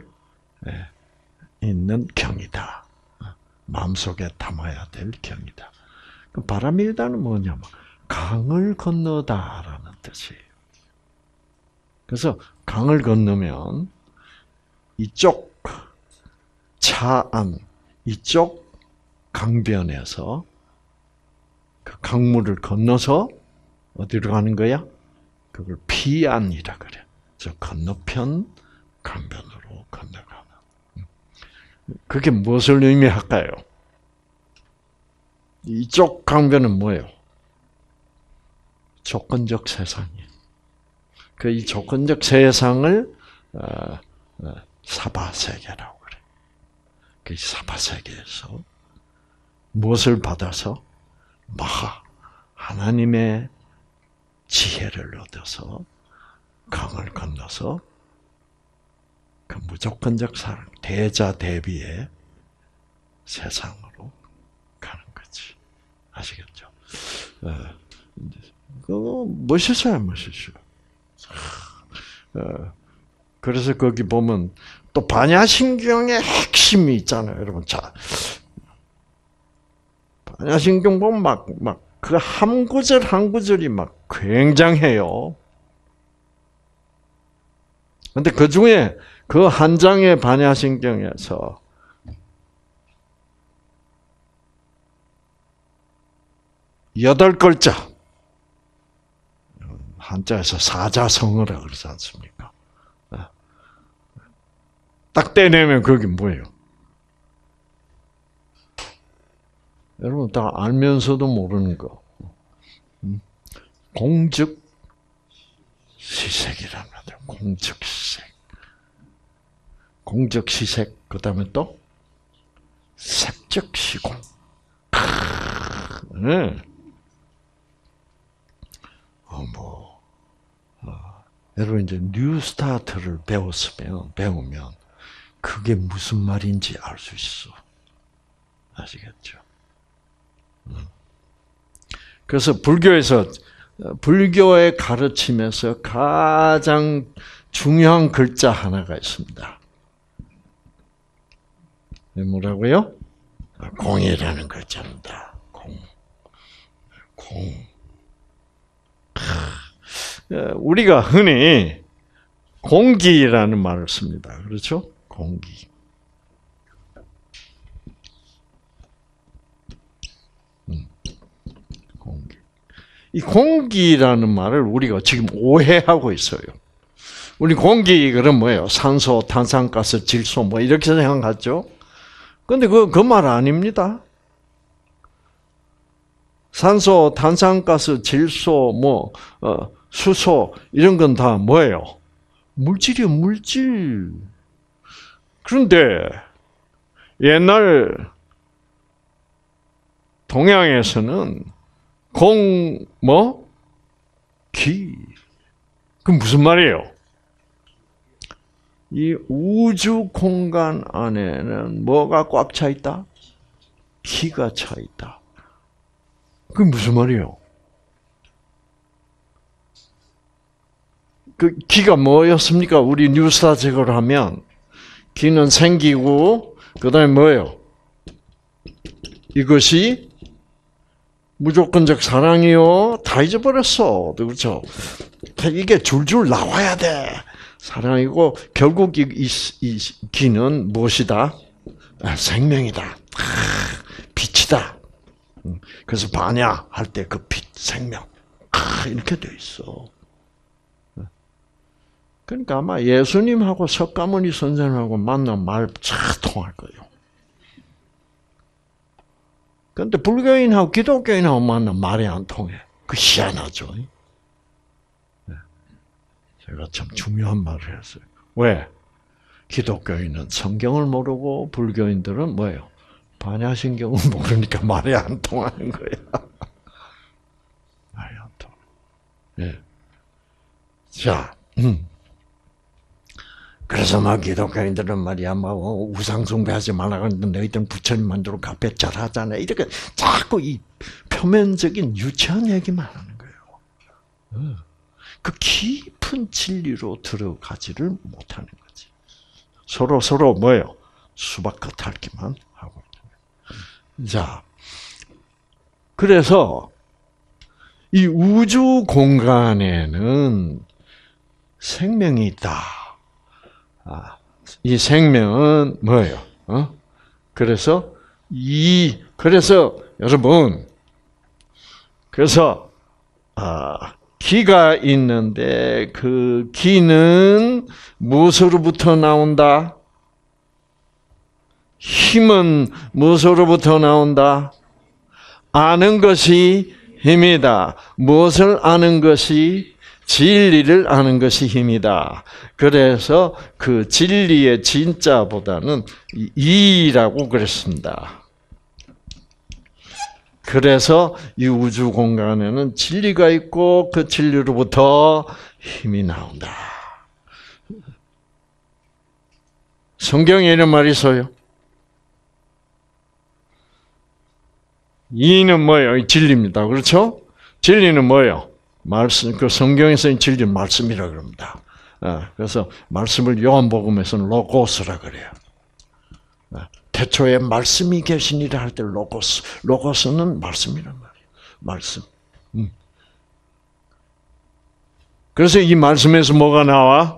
있는 경이다. 마음 속에 담아야 될 경이다. 바라밀다는 뭐냐면 강을 건너다라는 뜻이에요. 그래서 강을 건너면 이쪽 차안, 이쪽 강변에서 그 강물을 건너서 어디로 가는 거야? 그걸 피안이라 그래. 저 건너편 강변으로 건너가는. 그게 무엇을 의미할까요? 이쪽 강변은 뭐예요? 조건적 세상이에요. 이 조건적 세상을 사바세계라고 그래. 그 사바세계에서 무엇을 받아서 하나님의 지혜를 얻어서 강을 건너서 그 무조건적 사랑, 대자대비의 세상으로 가는 거지. 아시겠죠? 그거 멋있어요, 멋있어요. 그래서 거기 보면 또 반야신경의 핵심이 있잖아요, 여러분. 자, 반야신경 보면 막 그 한 구절 한 구절이 막 굉장해요. 근데 그 중에 그 한 장의 반야신경에서 여덟 글자, 한자에서 사자성어라 그러지 않습니까? 딱 떼내면 그게 뭐예요? 여러분 다 알면서도 모르는 거. 공즉시색이라는 거죠. 공즉시색. 공적시색, 그 다음에 또 색적시공. 네. 여러분 이제 뉴스타트를 배우면 그게 무슨 말인지 알 수 있어. 아시겠죠? 그래서 불교의 가르침에서 가장 중요한 글자 하나가 있습니다. 뭐라고요? 공이라는 글자입니다. 공. 우리가 흔히 공기라는 말을 씁니다. 그렇죠? 공기. 공기. 이 공기라는 말을 우리가 지금 오해하고 있어요. 우리 공기 그럼 뭐예요? 산소, 탄산가스, 질소 뭐 이렇게 생각하죠? 근데 그 말 아닙니다. 산소, 탄산가스, 질소, 수소 이런 건 다 뭐예요? 물질이요, 물질. 그런데 옛날 동양에서는 기. 그 무슨 말이에요? 이 우주 공간 안에는 뭐가 꽉 차 있다? 기가 차 있다. 그게 무슨 말이에요? 그 기가 뭐였습니까? 우리 뉴스타트식으로 하면 기는 생기고 그다음에 뭐예요? 이것이 무조건적 사랑이요. 다 잊어버렸어. 그렇죠? 이게 줄줄 나와야 돼. 사랑이고 결국 이 기는 무엇이다? 생명이다. 빛이다. 그래서 반야할 때 그 빛, 생명 이렇게 돼 있어. 그러니까 아마 예수님하고 석가모니 선생님하고 만나면 말 잘 통할 거예요. 그런데 불교인하고 기독교인하고 만나면 말이 안 통해. 그 희한하죠. 제가 참 중요한 말을 했어요. 왜? 기독교인은 성경을 모르고 불교인들은 뭐예요? 반야신경을 모르니까 말이 안 통하는 거야. 말이 안 통해. 예. 자, 그래서 막 기독교인들은 말이야, 우상 숭배하지 말라고 하는데 너희들은 부처님 만들어 값에 잘하잖아. 이렇게 자꾸 이 표면적인 유치한 얘기만 하는 거예요. 그 깊은 진리로 들어가지를 못하는 거지. 서로 뭐예요? 수박 겉핥기만 하고 있는 거예요. 자, 그래서 이 우주 공간에는 생명이 있다. 이 생명은 뭐예요? 그래서 여러분, 기가 있는데 그 기는 무엇으로부터 나온다? 힘은 무엇으로부터 나온다? 아는 것이 힘이다. 무엇을 아는 것이? 진리를 아는 것이 힘이다. 그래서 그 진리의 진짜보다는 이라고 그랬습니다. 그래서 이 우주 공간에는 진리가 있고 그 진리로부터 힘이 나온다. 성경에 이런 말이 있어요. 이는 뭐예요? 진리입니다. 그렇죠? 진리는 뭐예요? 말씀, 그 성경에서 진리는 말씀이라 그럽니다. 그래서 말씀을 요한복음에서는 로고스라 그래요. 태초에 말씀이 계시니라 할 때 로고스는 말씀이란 말이에요. 말씀. 그래서 이 말씀에서 뭐가 나와?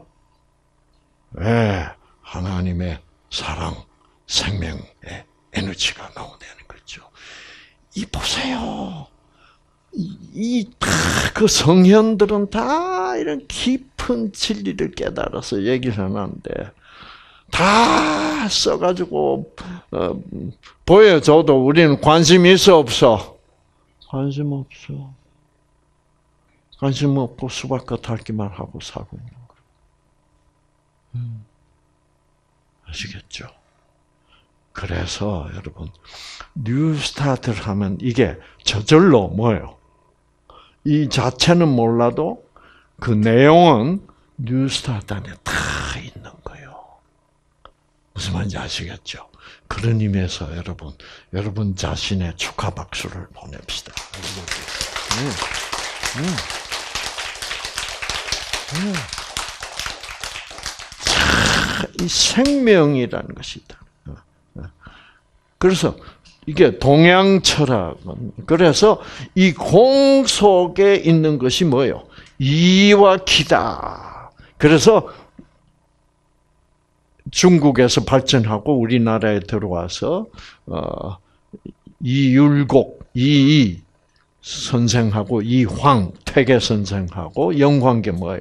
하나님의 사랑, 생명의 에너지가 나온다는 거죠. 이 보세요. 그 성현들은 다 이런 깊은 진리를 깨달아서 얘기를 하는데 다 써가지고 보여줘도 우리는 관심이 있어 없어? 관심 없어. 관심 없고 수박 겉핥기만 하고 살고 있는 거예요. 아시겠죠? 그래서 여러분 뉴스타트를 하면 이게 저절로 뭐예요? 이 자체는 몰라도 그 내용은 뉴스타트 안에 다 있는 거예요. 무슨 말인지 아시겠죠? 그런 의미에서 여러분 자신의 축하 박수를 보냅시다. 이 생명이라는 것이다. 그래서 이게 동양 철학은 그래서 이 공 속에 있는 것이 뭐예요? 이와 기다. 그래서 중국에서 발전하고 우리나라에 들어와서 이율곡, 이이 선생하고 이황, 퇴계 선생하고 연구한 게 뭐예요?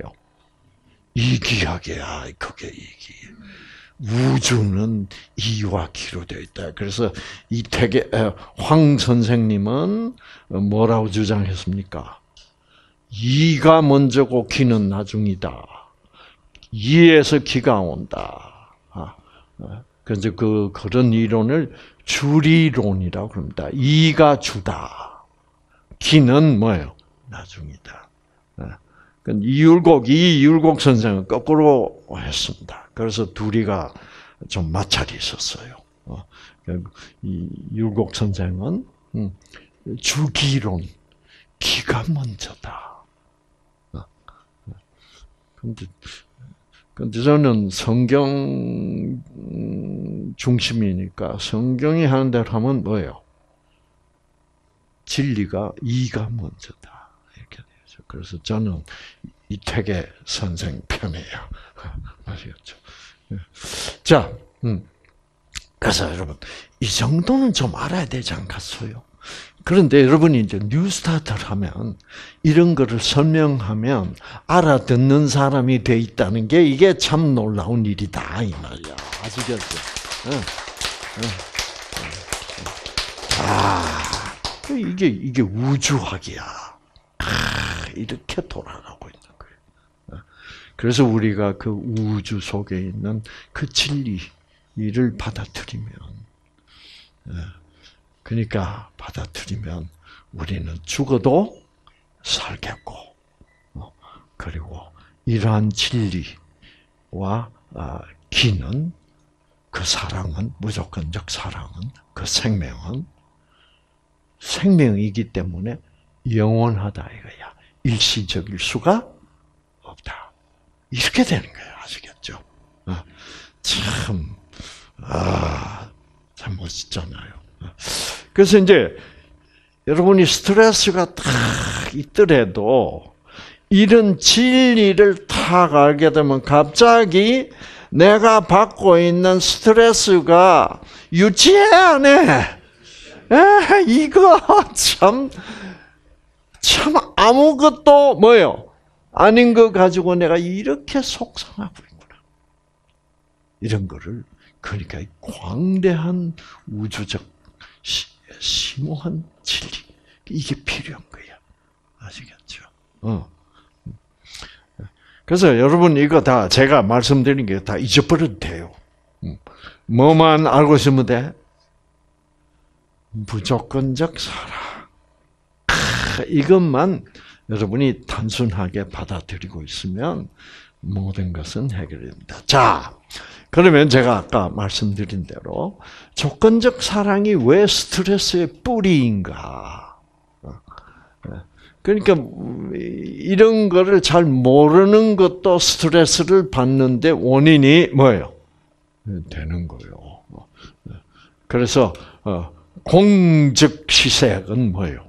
이기학이야. 그게 이기. 우주는 이와 기로 되어 있다. 그래서 이 황 선생님은 뭐라고 주장했습니까? 이가 먼저고 기는 나중이다. 이에서 기가 온다. 그래서 그런 이론을 주리론이라고 합니다. 이가 주다. 기는 뭐예요? 나중이다. 이율곡 선생은 거꾸로 했습니다. 그래서 둘이가 좀 마찰이 있었어요. 이 율곡 선생은 주기론, 기가 먼저다. 근데 근데 저는 성경 중심이니까 성경이 하는 대로 하면 뭐예요? 진리가 이가 먼저다. 이렇게 되죠. 그래서 저는 이태계 선생 편이에요. 아시겠죠? 자, 그래서 여러분 이 정도는 좀 알아야 되지 않겠어요? 그런데 여러분이 이제 뉴스타트를 하면 이런 거를 설명하면 알아듣는 사람이 돼 있다는 게 이게 참 놀라운 일이다 이 말이야. 아시겠죠? 이게 우주학이야. 이렇게 돌아가고 있는 거예요. 그래서 우리가 그 우주 속에 있는 그 진리를 받아들이면, 그러니까 받아들이면 우리는 죽어도 살겠고, 그리고 이러한 진리와 기는, 그 사랑은, 무조건적 사랑은, 그 생명은 생명이기 때문에 영원하다 이거야. 일시적일 수가 없다. 이렇게 되는 거예요. 아시겠죠? 참 멋있잖아요. 그래서 이제 여러분이 스트레스가 딱 있더라도 이런 진리를 딱 알게 되면 갑자기 내가 받고 있는 스트레스가 유치해 안 해? 이거 참 아무것도 뭐요? 아닌 거 가지고 내가 이렇게 속상하고 있구나. 이런 거를 그러니까 광대한 우주적 심오한 진리 이게 필요한 거야. 아시겠죠? 그래서 여러분 이거 다 제가 말씀드린 게 다 잊어버려도 돼요. 뭐만 알고 있으면 돼? 무조건적 사랑. 이것만 여러분이 단순하게 받아들이고 있으면 모든 것은 해결됩니다. 자, 그러면 제가 아까 말씀드린 대로 조건적 사랑이 왜 스트레스의 뿌리인가? 그러니까 이런 거를 잘 모르는 것도 스트레스를 받는데 원인이 뭐예요? 되는 거예요. 그래서 공즉시색은 뭐예요?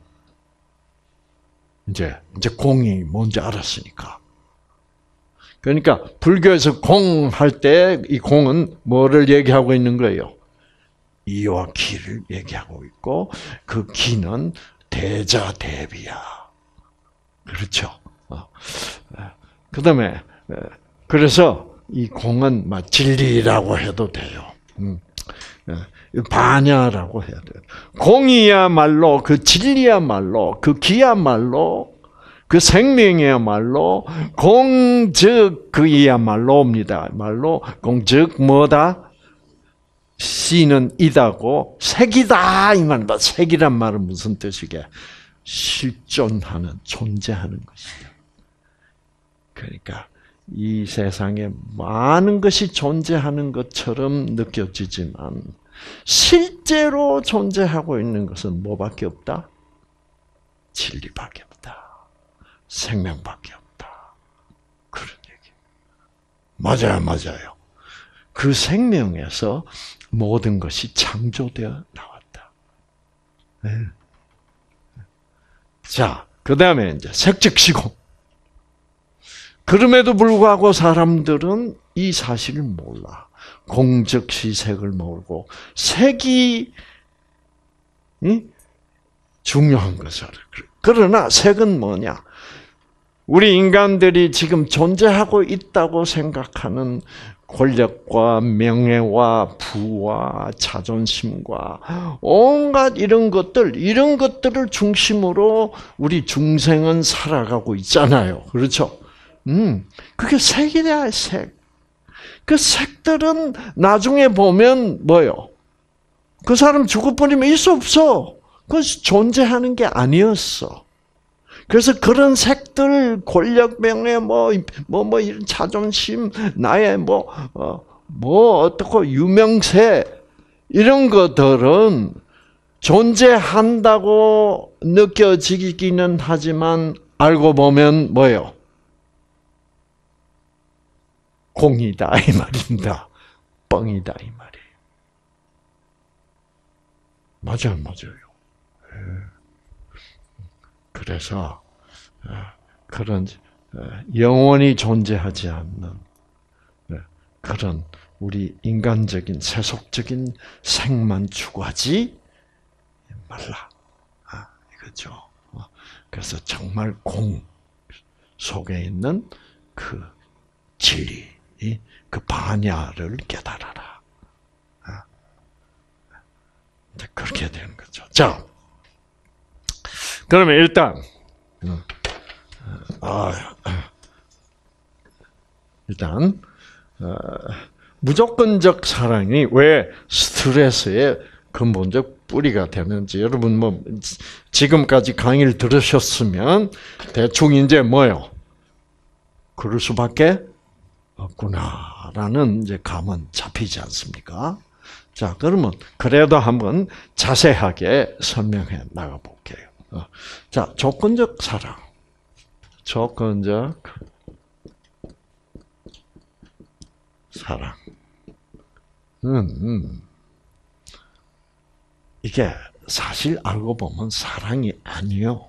이제 공이 뭔지 알았으니까. 그러니까 불교에서 공할 때 이 공은 뭐를 얘기하고 있는 거예요? 이와 기를 얘기하고 있고 그 기는 대자대비야. 그렇죠. 그다음에 그래서 이 공은 막 진리라고 해도 돼요. 반야라고 해야 돼요. 공이야말로 그 진리야말로 그 기야말로 그 생명이야말로 공즉 그이야말로입니다. 말로 공즉 뭐다? 씨는 이다고 색이다 이 말입니다. 색이란 말은 무슨 뜻이게? 실존하는 존재하는 것이다. 그러니까 이 세상에 많은 것이 존재하는 것처럼 느껴지지만 실제로 존재하고 있는 것은 뭐밖에 없다? 진리밖에 없다. 생명밖에 없다. 그런 얘기. 맞아요. 그 생명에서 모든 것이 창조되어 나왔다. 네. 자, 그 다음에 이제 색즉시공. 그럼에도 불구하고 사람들은 이 사실을 몰라. 공즉시색을 모르고 색이 중요한 것을. 그러나 색은 뭐냐? 우리 인간들이 지금 존재하고 있다고 생각하는 권력과 명예와 부와 자존심과 온갖 이런 것들을 중심으로 우리 중생은 살아가고 있잖아요. 그렇죠? 그게 색이야, 색. 그 색들은 나중에 보면 뭐요? 그 사람 죽어버리면 있을 수 없어. 그건 존재하는 게 아니었어. 그래서 그런 색들, 권력, 명예, 이런 자존심, 나의 어떻고 유명세, 이런 것들은 존재한다고 느껴지기는 하지만 알고 보면 뭐예요? 공이다 이 말입니다. 뻥이다 이 말이에요. 맞아요. 그래서 그런 영원히 존재하지 않는 그런 우리 인간적인 세속적인 생만 추구하지 말라. 이거죠. 그래서 정말 공 속에 있는 그 진리, 그 반야를 깨달아라. 그렇게 되는 거죠. 자, 그러면 일단 무조건적 사랑이 왜 스트레스의 근본적 뿌리가 되는지 여러분 뭐 지금까지 강의를 들으셨으면 대충 이제 뭐요? 그럴 수밖에 없구나라는 이제 감은 잡히지 않습니까? 자, 그러면 그래도 한번 자세하게 설명해 나가 볼게요. 자, 조건적 사랑. 조건적 사랑은 이게 사실 알고 보면 사랑이 아니요.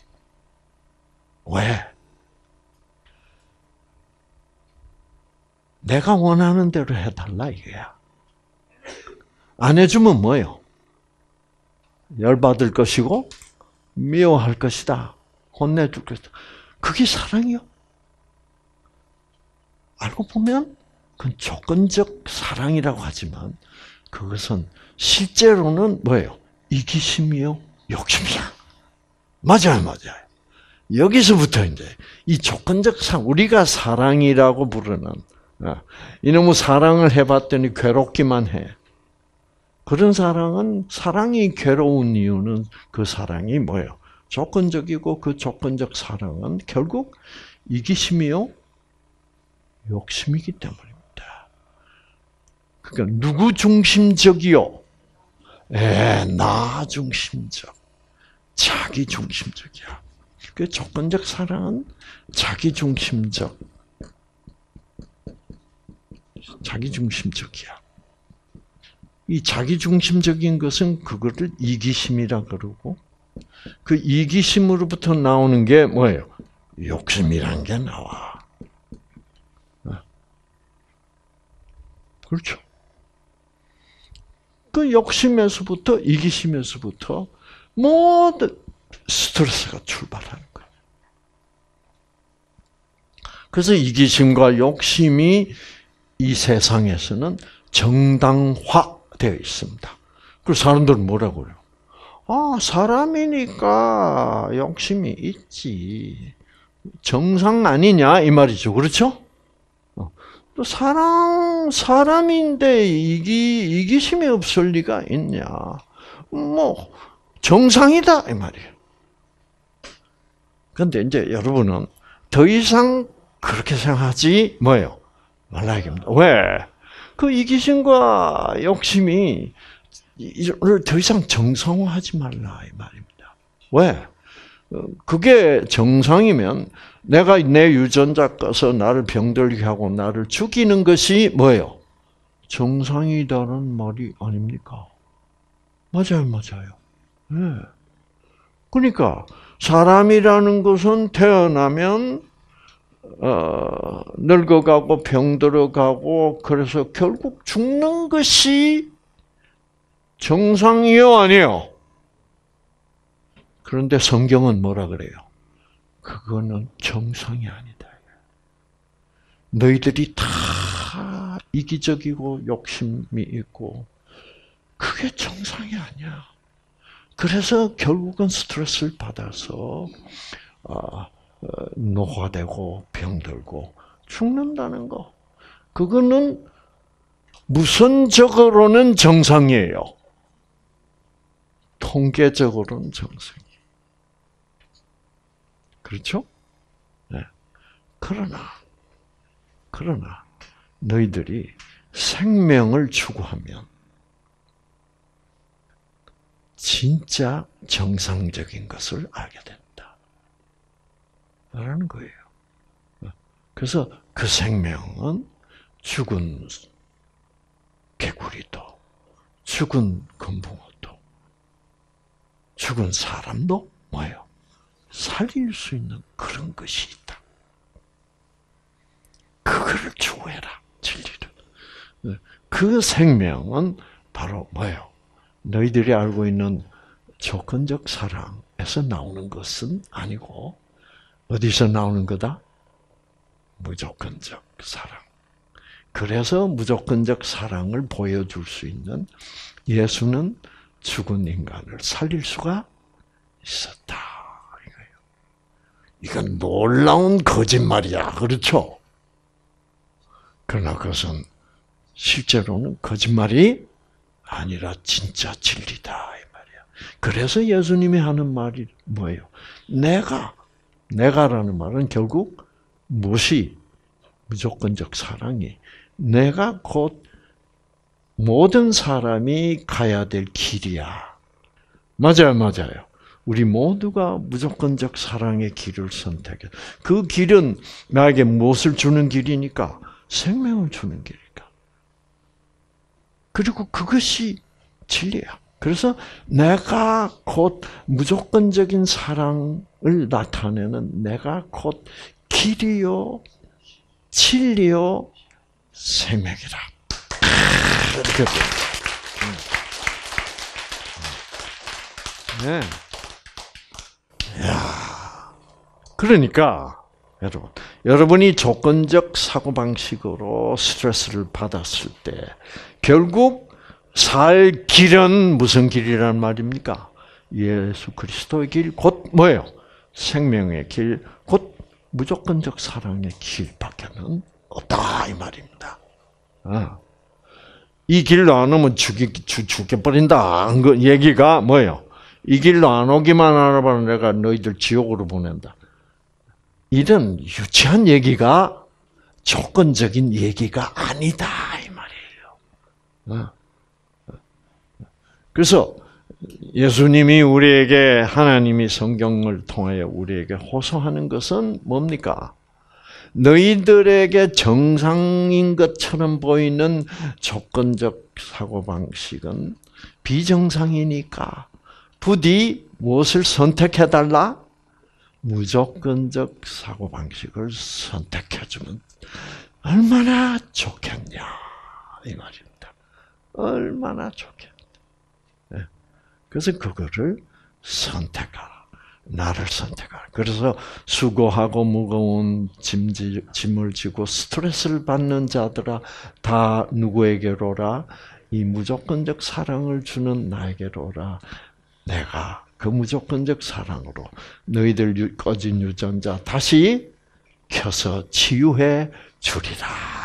왜? 내가 원하는 대로 해달라 이거야. 안 해주면 뭐예요? 열받을 것이고 미워할 것이다. 혼내줄 것이다. 그게 사랑이요. 알고 보면 그건 조건적 사랑이라고 하지만 그것은 실제로는 뭐예요? 이기심이요, 욕심이야. 맞아요. 여기서부터 이제 이 조건적 사랑, 우리가 사랑이라고 부르는 이놈의 사랑을 해봤더니 괴롭기만 해. 그런 사랑은 사랑이 괴로운 이유는 그 사랑이 뭐예요? 조건적이고 그 조건적 사랑은 결국 이기심이요, 욕심이기 때문입니다. 그러니까 누구 중심적이요? 나 중심적, 자기 중심적이야. 그 조건적 사랑은 자기 중심적, 자기 중심적이야. 이 자기 중심적인 것은 그거를 이기심이라 그러고, 그 이기심으로부터 나오는 게 뭐예요? 욕심이란 게 나와. 그렇죠. 그 욕심에서부터, 이기심에서부터 모든 스트레스가 출발하는 거예요. 그래서 이기심과 욕심이 이 세상에서는 정당화되어 있습니다. 그래서 사람들은 뭐라고 그래요? 사람이니까 욕심이 있지. 정상 아니냐? 이 말이죠. 그렇죠? 또 사람인데 이기심이 없을 리가 있냐? 뭐, 정상이다. 이 말이에요. 근데 이제 여러분은 더 이상 그렇게 생각하지 뭐예요? 말라 이겁니다. 왜? 그 이기심과 욕심이 이를 더 이상 정상화하지 말라 이 말입니다. 왜? 그게 정상이면 내가 내 유전자 꺼서 나를 병들게 하고 나를 죽이는 것이 뭐예요? 정상이다는 말이 아닙니까? 맞아요. 네. 그러니까 사람이라는 것은 태어나면 늙어가고 병들어가고 그래서 결국 죽는 것이 정상이요, 아니요? 그런데 성경은 뭐라 그래요? 그거는 정상이 아니다. 너희들이 다 이기적이고 욕심이 있고 그게 정상이 아니야. 그래서 결국은 스트레스를 받아서 노화되고 병들고 죽는다는 거. 그거는 무선적으로는 정상이에요. 통계적으로는 정상이에요. 그렇죠? 네. 그러나 너희들이 생명을 추구하면 진짜 정상적인 것을 알게 된다. 라는 거예요. 그래서 그 생명은 죽은 개구리도, 죽은 금붕어도, 죽은 사람도 뭐예요? 살릴 수 있는 그런 것이 있다. 그거를 추구해라, 진리를. 그 생명은 바로 뭐예요? 너희들이 알고 있는 조건적 사랑에서 나오는 것은 아니고 어디서 나오는 거다? 무조건적 사랑. 그래서 무조건적 사랑을 보여줄 수 있는 예수는 죽은 인간을 살릴 수가 있었다. 이건 놀라운 거짓말이야. 그렇죠? 그러나 그것은 실제로는 거짓말이 아니라 진짜 진리다. 이 말이야. 그래서 예수님이 하는 말이 뭐예요? 내가라는 말은 결국 무엇이 무조건적 사랑이 내가 곧 모든 사람이 가야 될 길이야. 맞아요. 우리 모두가 무조건적 사랑의 길을 선택해. 그 길은 나에게 무엇을 주는 길이니까? 생명을 주는 길이니까. 그리고 그것이 진리야. 그래서 내가 곧 무조건적인 사랑을 나타내는 내가 곧 길이요, 진리요, 생명이라. 이렇게 돼. 네. 야, 그러니까 여러분이 조건적 사고방식으로 스트레스를 받았을 때 결국 살 길은 무슨 길이란 말입니까? 예수 그리스도의 길, 곧 뭐예요? 생명의 길, 곧 무조건적 사랑의 길밖에는 없다 이 말입니다. 이 길로 안 오면 죽여버린다. 그 얘기가 뭐예요? 이 길로 안 오기만 하면 내가 너희들 지옥으로 보낸다. 이런 유치한 얘기가 조건적인 얘기가 아니다 이 말이에요. 그래서 예수님이 우리에게 하나님이 성경을 통하여 우리에게 호소하는 것은 뭡니까? 너희들에게 정상인 것처럼 보이는 조건적 사고방식은 비정상이니까 부디 무엇을 선택해달라? 무조건적 사고방식을 선택해주면 얼마나 좋겠냐 이 말입니다. 얼마나 좋겠냐. 그래서 그거를 선택하라. 나를 선택하라. 그래서 수고하고 무거운 짐을 지고 스트레스를 받는 자들아 다 누구에게로 오라? 이 무조건적 사랑을 주는 나에게로 오라. 내가 그 무조건적 사랑으로 너희들 꺼진 유전자 다시 켜서 치유해 주리라.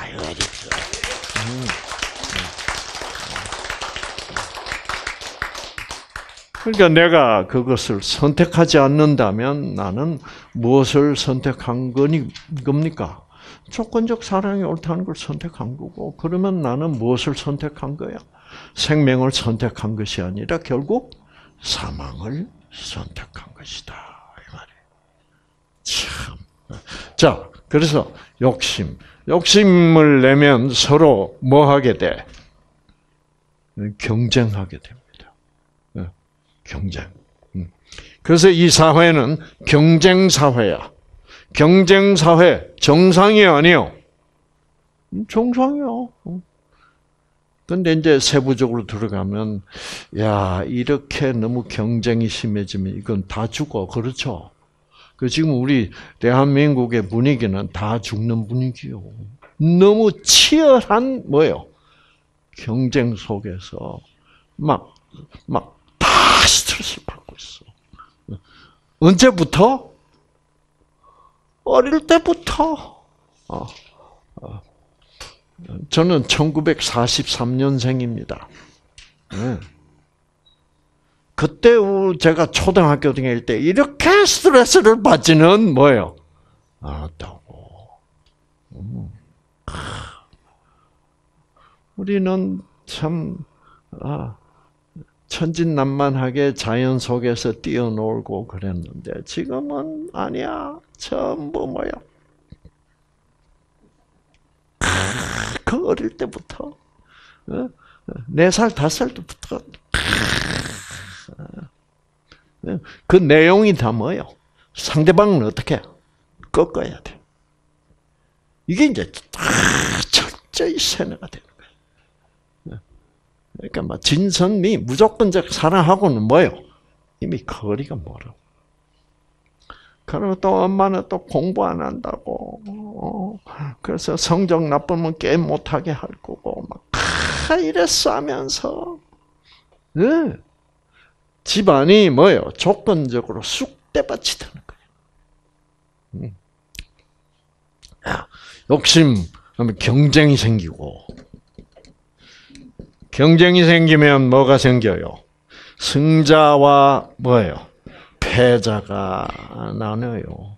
그러니까 내가 그것을 선택하지 않는다면 나는 무엇을 선택한 겁니까? 조건적 사랑이 옳다는 걸 선택한 거고, 그러면 나는 무엇을 선택한 거야? 생명을 선택한 것이 아니라 결국 사망을 선택한 것이다. 이 말이에요. 참. 자, 그래서 욕심을 내면 서로 뭐 하게 돼? 경쟁하게 됩니다. 경쟁. 그래서 이 사회는 경쟁 사회야. 경쟁 사회 정상이 아니요. 정상이요. 근데 이제 세부적으로 들어가면 야, 이렇게 너무 경쟁이 심해지면 이건 다 죽어. 그렇죠? 그 지금 우리 대한민국의 분위기는 다 죽는 분위기요. 너무 치열한 뭐예요? 경쟁 속에서 막 다 스트레스를 받고 있어. 언제부터? 어릴 때부터. 저는 1943년생입니다. 그때 제가 초등학교 다닐 때 이렇게 스트레스를 받지는 뭐예요? 않았다고. 우리는 참 천진난만하게 자연 속에서 뛰어놀고 그랬는데 지금은 아니야. 전부 뭐야? 그 어릴 때부터 4살, 5살 때부터 그 내용이 다 뭐예요? 상대방은 어떻게 꺾어야 돼. 이게 이제 철저히 세뇌가 되는 거예요. 그러니까 막 진선미 무조건적 사랑하고는 뭐예요? 이미 거리가 멀어. 그리고 또 엄마는 또 공부 안 한다고. 그래서 성적 나쁘면 게임 못하게 할 거고 막 이랬어 하면서 집안이 뭐예요? 조건적으로 쑥대밭이 되는 거예요. 욕심, 경쟁이 생기고 경쟁이 생기면 뭐가 생겨요? 승자와 뭐예요? 패자가 나눠요.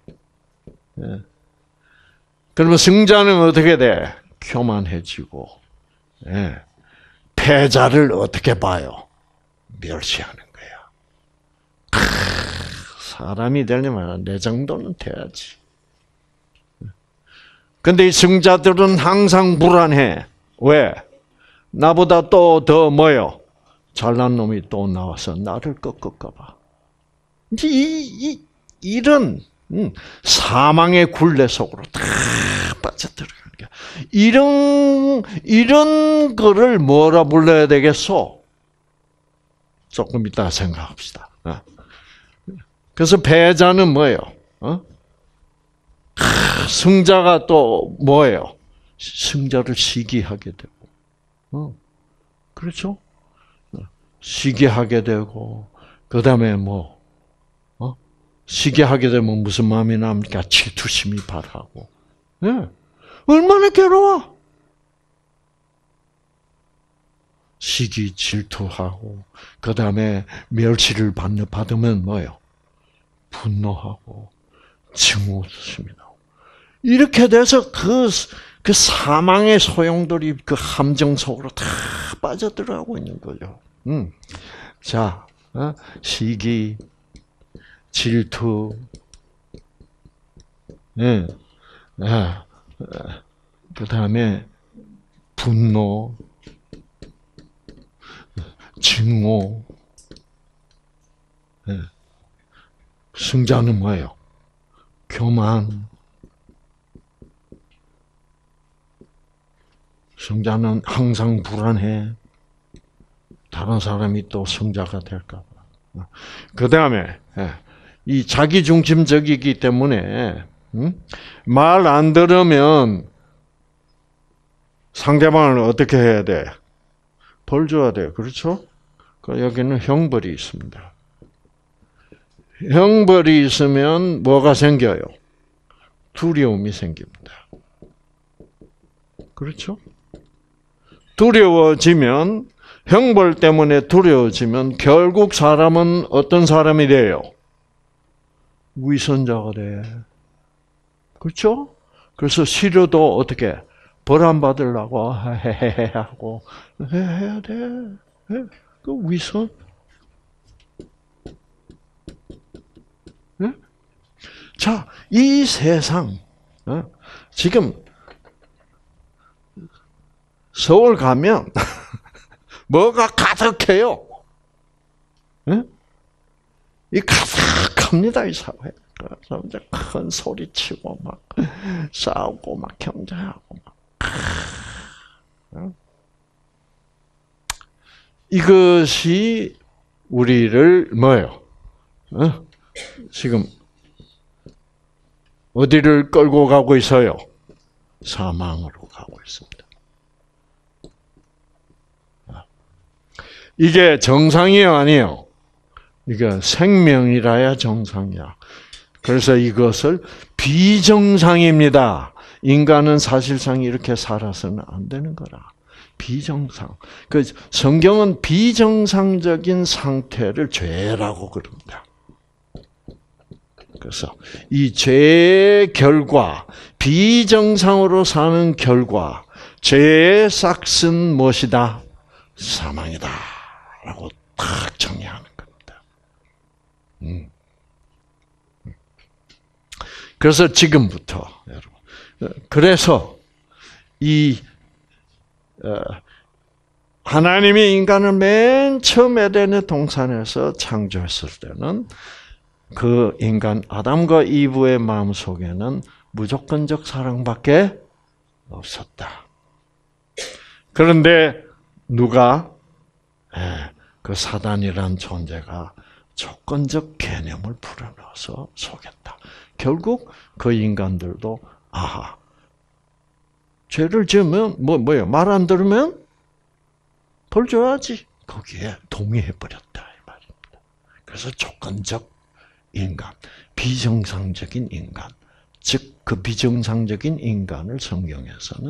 그러면 승자는 어떻게 돼? 교만해지고, 패자를 어떻게 봐요? 멸시하는 거야. 사람이 되려면 내 정도는 돼야지. 근데 이 승자들은 항상 불안해. 왜? 나보다 또 더 뭐요? 잘난 놈이 또 나와서 나를 꺾을까 봐. 이제 이런 사망의 굴레 속으로 다 빠져들어가는 거야. 이런 거를 뭐라 불러야 되겠어? 조금 이따 생각합시다. 그래서 패자는 뭐예요? 승자가 또 뭐예요? 승자를 시기하게 되고, 그렇죠? 시기하게 되고, 그 다음에 뭐, 시기하게 되면 무슨 마음이 납니까? 질투심이 발하고. 얼마나 괴로워! 시기, 질투하고, 그 다음에 멸시를 받으면 뭐예요? 분노하고, 증오심이 나오고. 이렇게 돼서 그 사망의 소용돌이 그 함정 속으로 다 빠져들어가고 있는 거죠. 자, 시기, 질투, 그 다음에 분노, 증오. 승자는 뭐예요? 교만. 승자는 항상 불안해. 다른 사람이 또 승자가 될까 봐. 그 다음에 이 자기중심적이기 때문에 말 안 들으면 상대방을 어떻게 해야 돼? 벌 줘야 돼. 그렇죠? 여기는 형벌이 있습니다. 형벌이 있으면 뭐가 생겨요? 두려움이 생깁니다. 그렇죠? 두려워지면, 형벌 때문에 두려워지면 결국 사람은 어떤 사람이 돼요? 위선자가 돼. 그렇죠? 그래서 싫어도 어떻게 벌 안 받으려고 헤헤헤 하고 해야 돼. 그 위선. 자, 이 세상 지금 서울 가면 뭐가 가득해요. 이 가득합니다, 이 사회. 그래서 이제 큰 소리 치고 막 싸우고 막 경쟁하고 막. 이것이 우리를 뭐예요? 지금 어디를 끌고 가고 있어요? 사망으로 가고 있습니다. 이게 정상이에요, 아니에요? 이게 생명이라야 정상이야. 그래서 이것을 비정상입니다. 인간은 사실상 이렇게 살아서는 안 되는 거라. 비정상. 그 성경은 비정상적인 상태를 죄라고 그럽니다. 그래서 이 죄의 결과, 비정상으로 사는 결과, 죄의 싹은 무엇이다? 사망이다. 라고 딱 정의하는 겁니다. 그래서 지금부터, 여러분. 그래서 이 하나님이 인간을 맨 처음 에덴의 동산에서 창조했을 때는 그 인간 아담과 이브의 마음 속에는 무조건적 사랑밖에 없었다. 그런데 누가 그 사단이란 존재가 조건적 개념을 불어넣어서 속였다. 결국 그 인간들도 죄를 지으면 뭐예요? 말 안 들으면 벌 줘야지. 거기에 동의해 버렸다 이 말입니다. 그래서 조건적 인간, 비정상적인 인간, 즉 그 비정상적인 인간을 성경에서는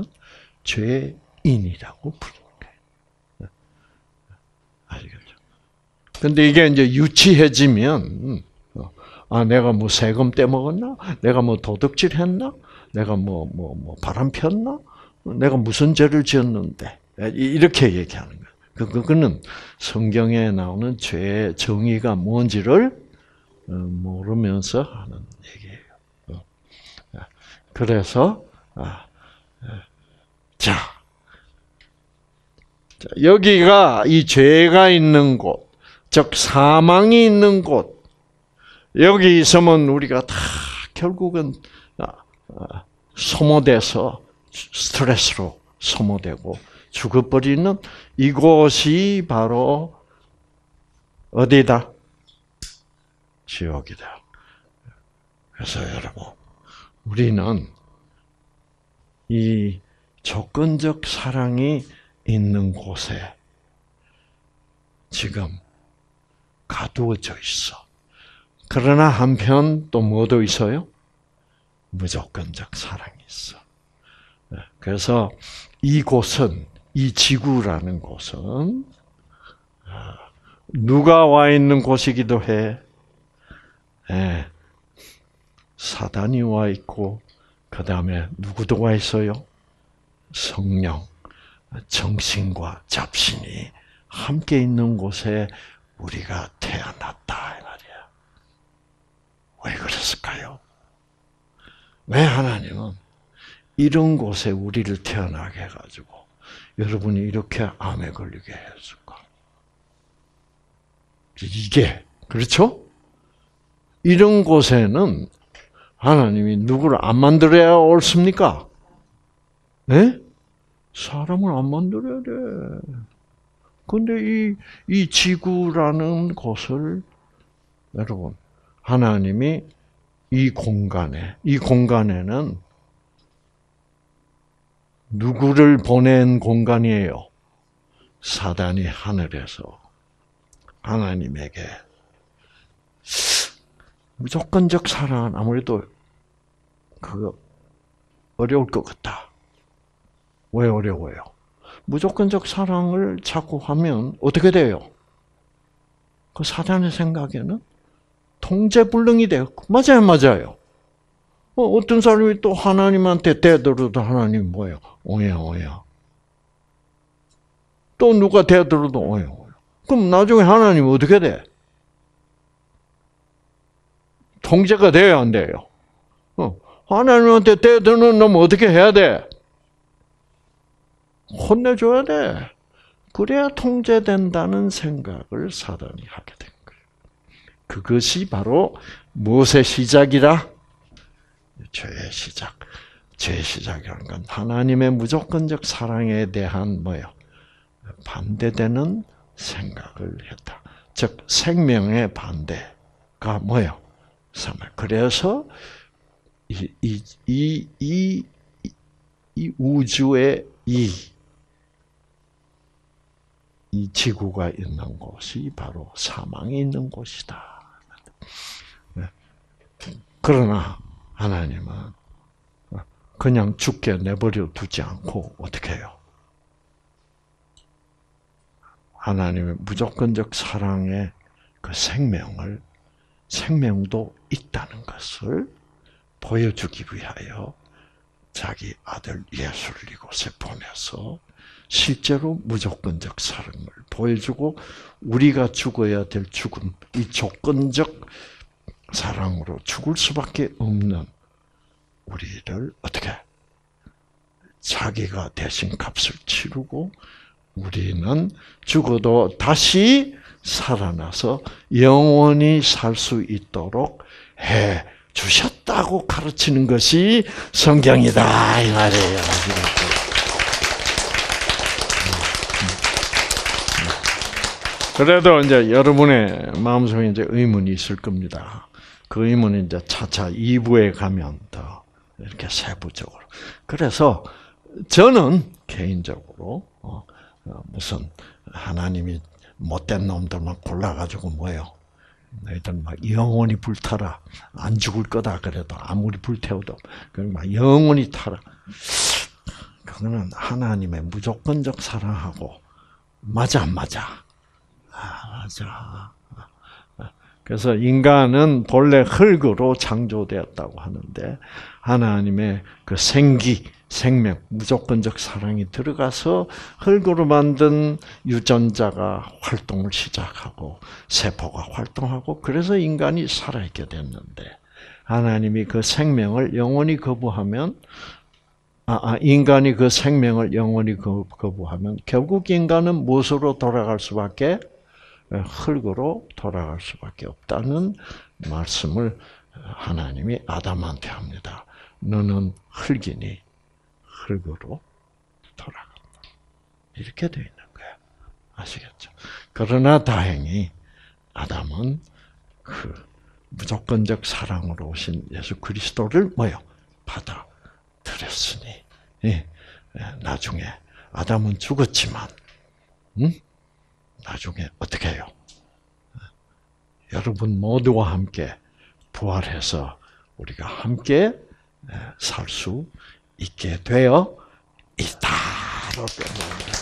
죄인이라고 부르는 거예요. 아시겠죠? 근데 이게 이제 유치해지면 내가 뭐 세금 떼먹었나? 내가 뭐 도둑질했나? 내가 뭐 바람 폈나? 내가 무슨 죄를 지었는데? 이렇게 얘기하는 거예요. 그거는 성경에 나오는 죄의 정의가 뭔지를 모르면서 하는 얘기예요. 그래서 여기가 이 죄가 있는 곳, 즉 사망이 있는 곳. 여기 있으면 우리가 다 결국은 소모돼서 스트레스로 소모되고 죽어버리는 이곳이 바로 어디다? 지옥이다. 그래서 여러분, 우리는 이 조건적 사랑이 있는 곳에 지금 가두어져 있어. 그러나 한편 또 뭐도 있어요? 무조건적 사랑이 있어. 그래서 이곳은, 이 지구라는 곳은 누가 와 있는 곳이기도 해. 사단이 와 있고, 그 다음에 누구도 와 있어요? 성령, 정신과 잡신이 함께 있는 곳에 우리가 태어났다 이 말이야. 왜 그랬을까요? 왜 하나님은 이런 곳에 우리를 태어나게 해가지고 여러분이 이렇게 암에 걸리게 했을까? 이게 그렇죠? 이런 곳에는 하나님이 누구를 안 만들어야 옳습니까? 네? 사람을 안 만들어야 돼. 근데 이 지구라는 곳을 여러분, 하나님이 이 공간에는 누구를 보낸 공간이에요? 사단이 하늘에서 하나님에게 무조건적 사랑은 아무래도 그거 어려울 것 같다. 왜 어려워요? 무조건적 사랑을 자꾸 하면 어떻게 돼요? 그 사단의 생각에는 통제불능이 돼요. 맞아요. 어떤 사람이 또 하나님한테 대들어도 하나님이 뭐예요? 오야. 또 누가 대들어도 오야. 그럼 나중에 하나님은 어떻게 돼? 통제가 돼야 안 돼요? 하나님한테 대드는 놈 어떻게 해야 돼? 혼내줘야 돼. 그래야 통제된다는 생각을 사단이 하게 된 거예요. 그것이 바로 무엇의 시작이라? 죄의 시작. 죄의 시작이라는 건 하나님의 무조건적 사랑에 대한 뭐예요? 반대되는 생각을 했다. 즉 생명의 반대가 뭐예요? 사망. 그래서 이 우주의 이 지구가 있는 곳이 바로 사망이 있는 곳이다. 그러나 하나님은 그냥 죽게 내버려 두지 않고 어떻게 해요? 하나님의 무조건적 사랑의 그 생명도 있다는 것을 보여주기 위하여 자기 아들 예수를 이곳에 보내서 실제로 무조건적 사랑을 보여주고 우리가 죽어야 될 죽음, 이 조건적 사랑으로 죽을 수밖에 없는 우리를 어떻게 자기가 대신 값을 치르고 우리는 죽어도 다시 살아나서 영원히 살 수 있도록 해 주셨다고 가르치는 것이 성경이다 이 말이에요. 그래도 이제 여러분의 마음속에 이제 의문이 있을 겁니다. 그 의문은 이제 차차 2부에 가면 더 이렇게 세부적으로. 그래서 저는 개인적으로 무슨 하나님이 못된 놈들만 골라가지고 뭐요? 너희들 막 영원히 불타라. 안 죽을 거다 그래도 아무리 불태워도 그냥 막 영원히 타라. 그거는 하나님의 무조건적 사랑하고 맞아 안 맞아? 맞아. 그래서 인간은 본래 흙으로 창조되었다고 하는데 하나님의 그 생명, 무조건적 사랑이 들어가서 흙으로 만든 유전자가 활동을 시작하고 세포가 활동하고 그래서 인간이 살아있게 됐는데 하나님이 그 생명을 영원히 거부하면 인간이 그 생명을 영원히 거부하면 결국 인간은 무엇으로 돌아갈 수밖에 흙으로 돌아갈 수밖에 없다는 말씀을 하나님이 아담한테 합니다. 너는 흙이니 흙으로 돌아간다. 이렇게 되어 있는 거예요. 아시겠죠? 그러나 다행히 아담은 그 무조건적 사랑으로 오신 예수 그리스도를 받아들였으니 나중에 아담은 죽었지만 나중에 어떻게 해요? 여러분 모두와 함께 부활해서 우리가 함께 살 수 있게 되어 있다로 표현합니다.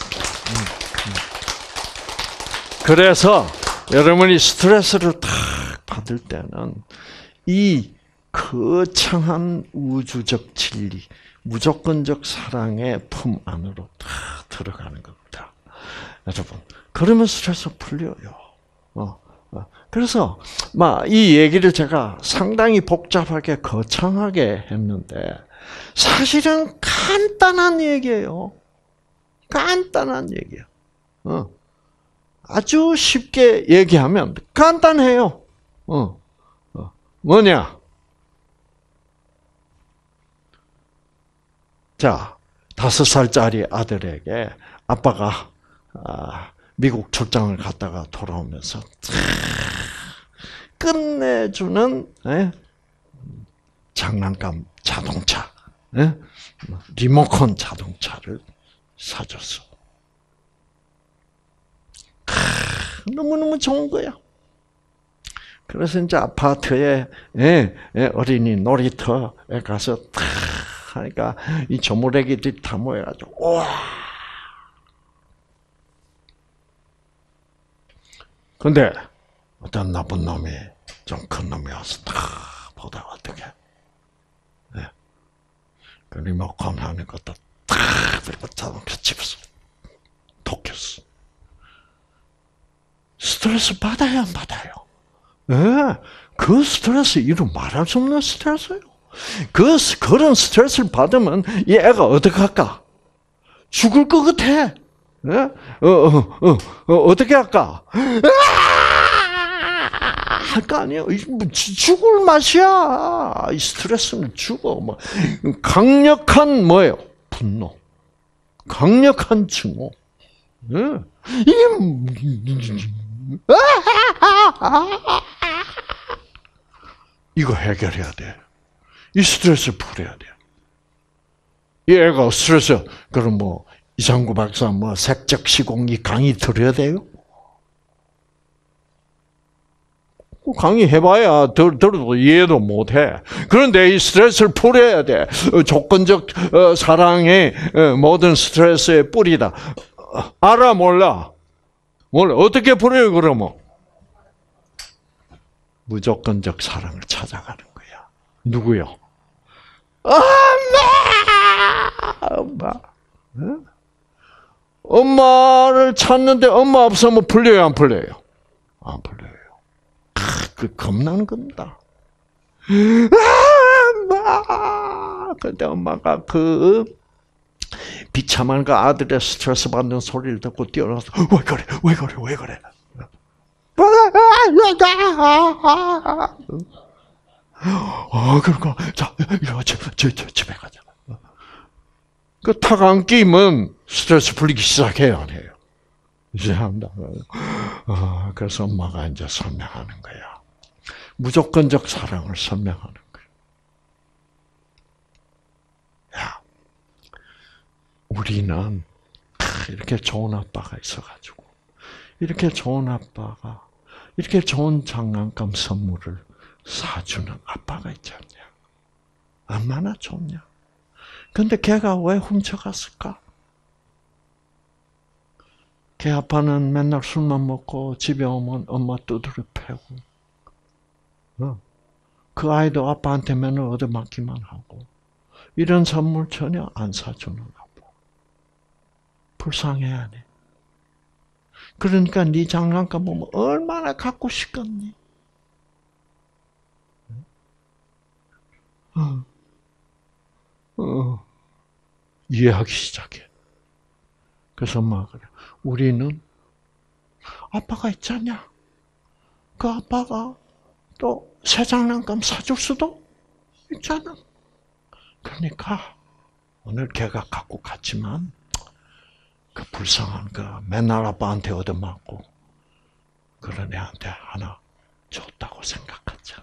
그래서 여러분이 스트레스를 탁 받을 때는 이 거창한 우주적 진리, 무조건적 사랑의 품 안으로 탁 들어가는 겁니다. 여러분, 그러면 스트레스 풀려요. 그래서 이 얘기를 제가 상당히 복잡하게 거창하게 했는데 사실은 간단한 얘기예요. 간단한 얘기예요. 아주 쉽게 얘기하면 간단해요. 뭐냐? 자, 5살짜리 아들에게 아빠가 미국 출장을 갔다가 돌아오면서 끝내주는 장난감 자동차, 리모컨 자동차를 사줬어. 너무너무 좋은 거야. 그래서 이제 아파트에 어린이 놀이터에 가서 하니까 이 조물애기들이 다 모여가지고 우와. 근데 어떤 나쁜 놈이 좀 큰 놈이 와서 다 보다가 어떻게 그 리모컨 하는 것도 다 들고 자동차 집어서 독혔어. 스트레스 받아야 안 받아요? 그 스트레스 이루 말할 수 없는 스트레스예요. 그런 스트레스를 받으면 이 애가 어떡할까? 죽을 것 같아. 어떻게 할까? 할 거 아니에요. 죽을 맛이야. 이 스트레스는 죽어. 강력한 뭐예요? 분노. 강력한 증오. 이거 해결해야 돼. 이 스트레스를 풀어야 돼. 이 애가 스트레스, 그럼 이상구 박사 색적 시공이 강의 들어야 돼요? 강의 해봐야 들어도 이해도 못해. 그런데 이 스트레스를 풀어야 돼. 조건적 사랑의 모든 스트레스의 뿌리다. 알아 몰라? 몰라. 어떻게 풀어요 그러면? 무조건적 사랑을 찾아가는 거야. 누구요? 엄마. 엄마를 찾는데 엄마 없으면 풀려요, 안 풀려요? 안 풀려요. 겁나는 겁니다. 엄마. 근데 엄마가 비참한 그 아들의 스트레스 받는 소리를 듣고 뛰어나서 왜 그래? 그러니까 자, 집에 가자. 그 탁 끼면 스트레스 풀리기 시작해요, 안 해요? 이제 한다. 그래서 엄마가 이제 설명하는 거야. 무조건적 사랑을 설명하는 거야. 야, 우리는 이렇게 좋은 아빠가 있어가지고, 이렇게 좋은 아빠가, 이렇게 좋은 장난감 선물을 사주는 아빠가 있지 않냐? 얼마나 좋냐? 근데 걔가 왜 훔쳐갔을까? 걔 아빠는 맨날 술만 먹고 집에 오면 엄마 두드려 패고, 그 아이도 아빠한테 맨날 얻어맞기만 하고, 이런 선물 전혀 안 사주는 아빠. 불쌍해 안 해? 그러니까 네 장난감 보면 얼마나 갖고 싶겠니? 이해하기 시작해. 그래서 엄마가 그래. 우리는 아빠가 있잖냐. 그 아빠가 또 새 장난감 사줄 수도 있잖아. 그러니까 오늘 걔가 갖고 갔지만 그 불쌍한 그 맨날 아빠한테 얻어맞고 그런 애한테 하나 줬다고 생각하자.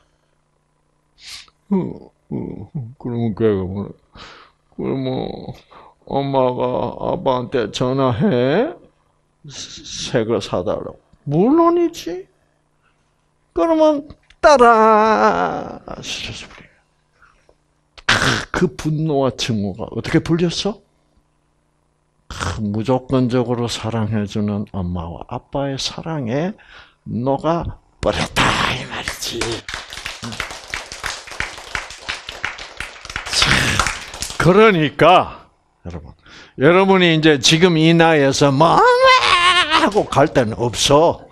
그러면 걔가 그럼 엄마가 아빠한테 전화해? 새 거 사달라고. 물론이지. 그러면 따라 스트레스 풀려. 그 분노와 증오가 어떻게 풀렸어? 무조건적으로 사랑해주는 엄마와 아빠의 사랑에 녹아 버렸다 이 말이지. 그러니까 여러분이 이제 지금 이 나이에서 뭐 하고 갈 때는 없어.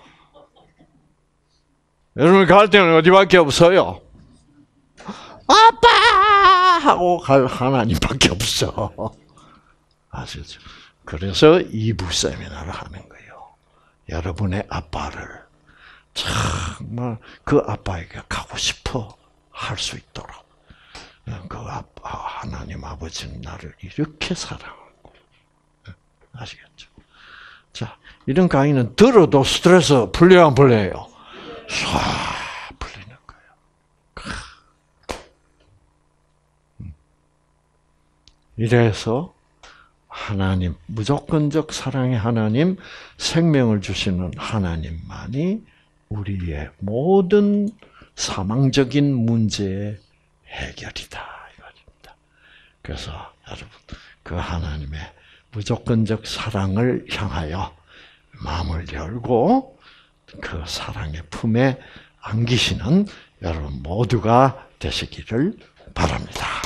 여러분 갈 때는 어디밖에 없어요? 아빠 하고 갈 하나님밖에 없어. 아시죠? 그래서 2부 세미나를 하는 거예요. 여러분의 아빠를 정말 그 아빠에게 가고 싶어 할 수 있도록. 그 아빠, 하나님 아버지는 나를 이렇게 사랑하고. 아시겠죠? 자, 이런 강의는 들어도 스트레스 풀려요, 안 풀려요? 쏴 풀리는 거예요. 이래서 하나님, 무조건적 사랑의 하나님, 생명을 주시는 하나님만이 우리의 모든 사망적인 문제의 해결이다 이 말입니다. 그래서 여러분 그 하나님의 무조건적 사랑을 향하여 마음을 열고 그 사랑의 품에 안기시는 여러분 모두가 되시기를 바랍니다.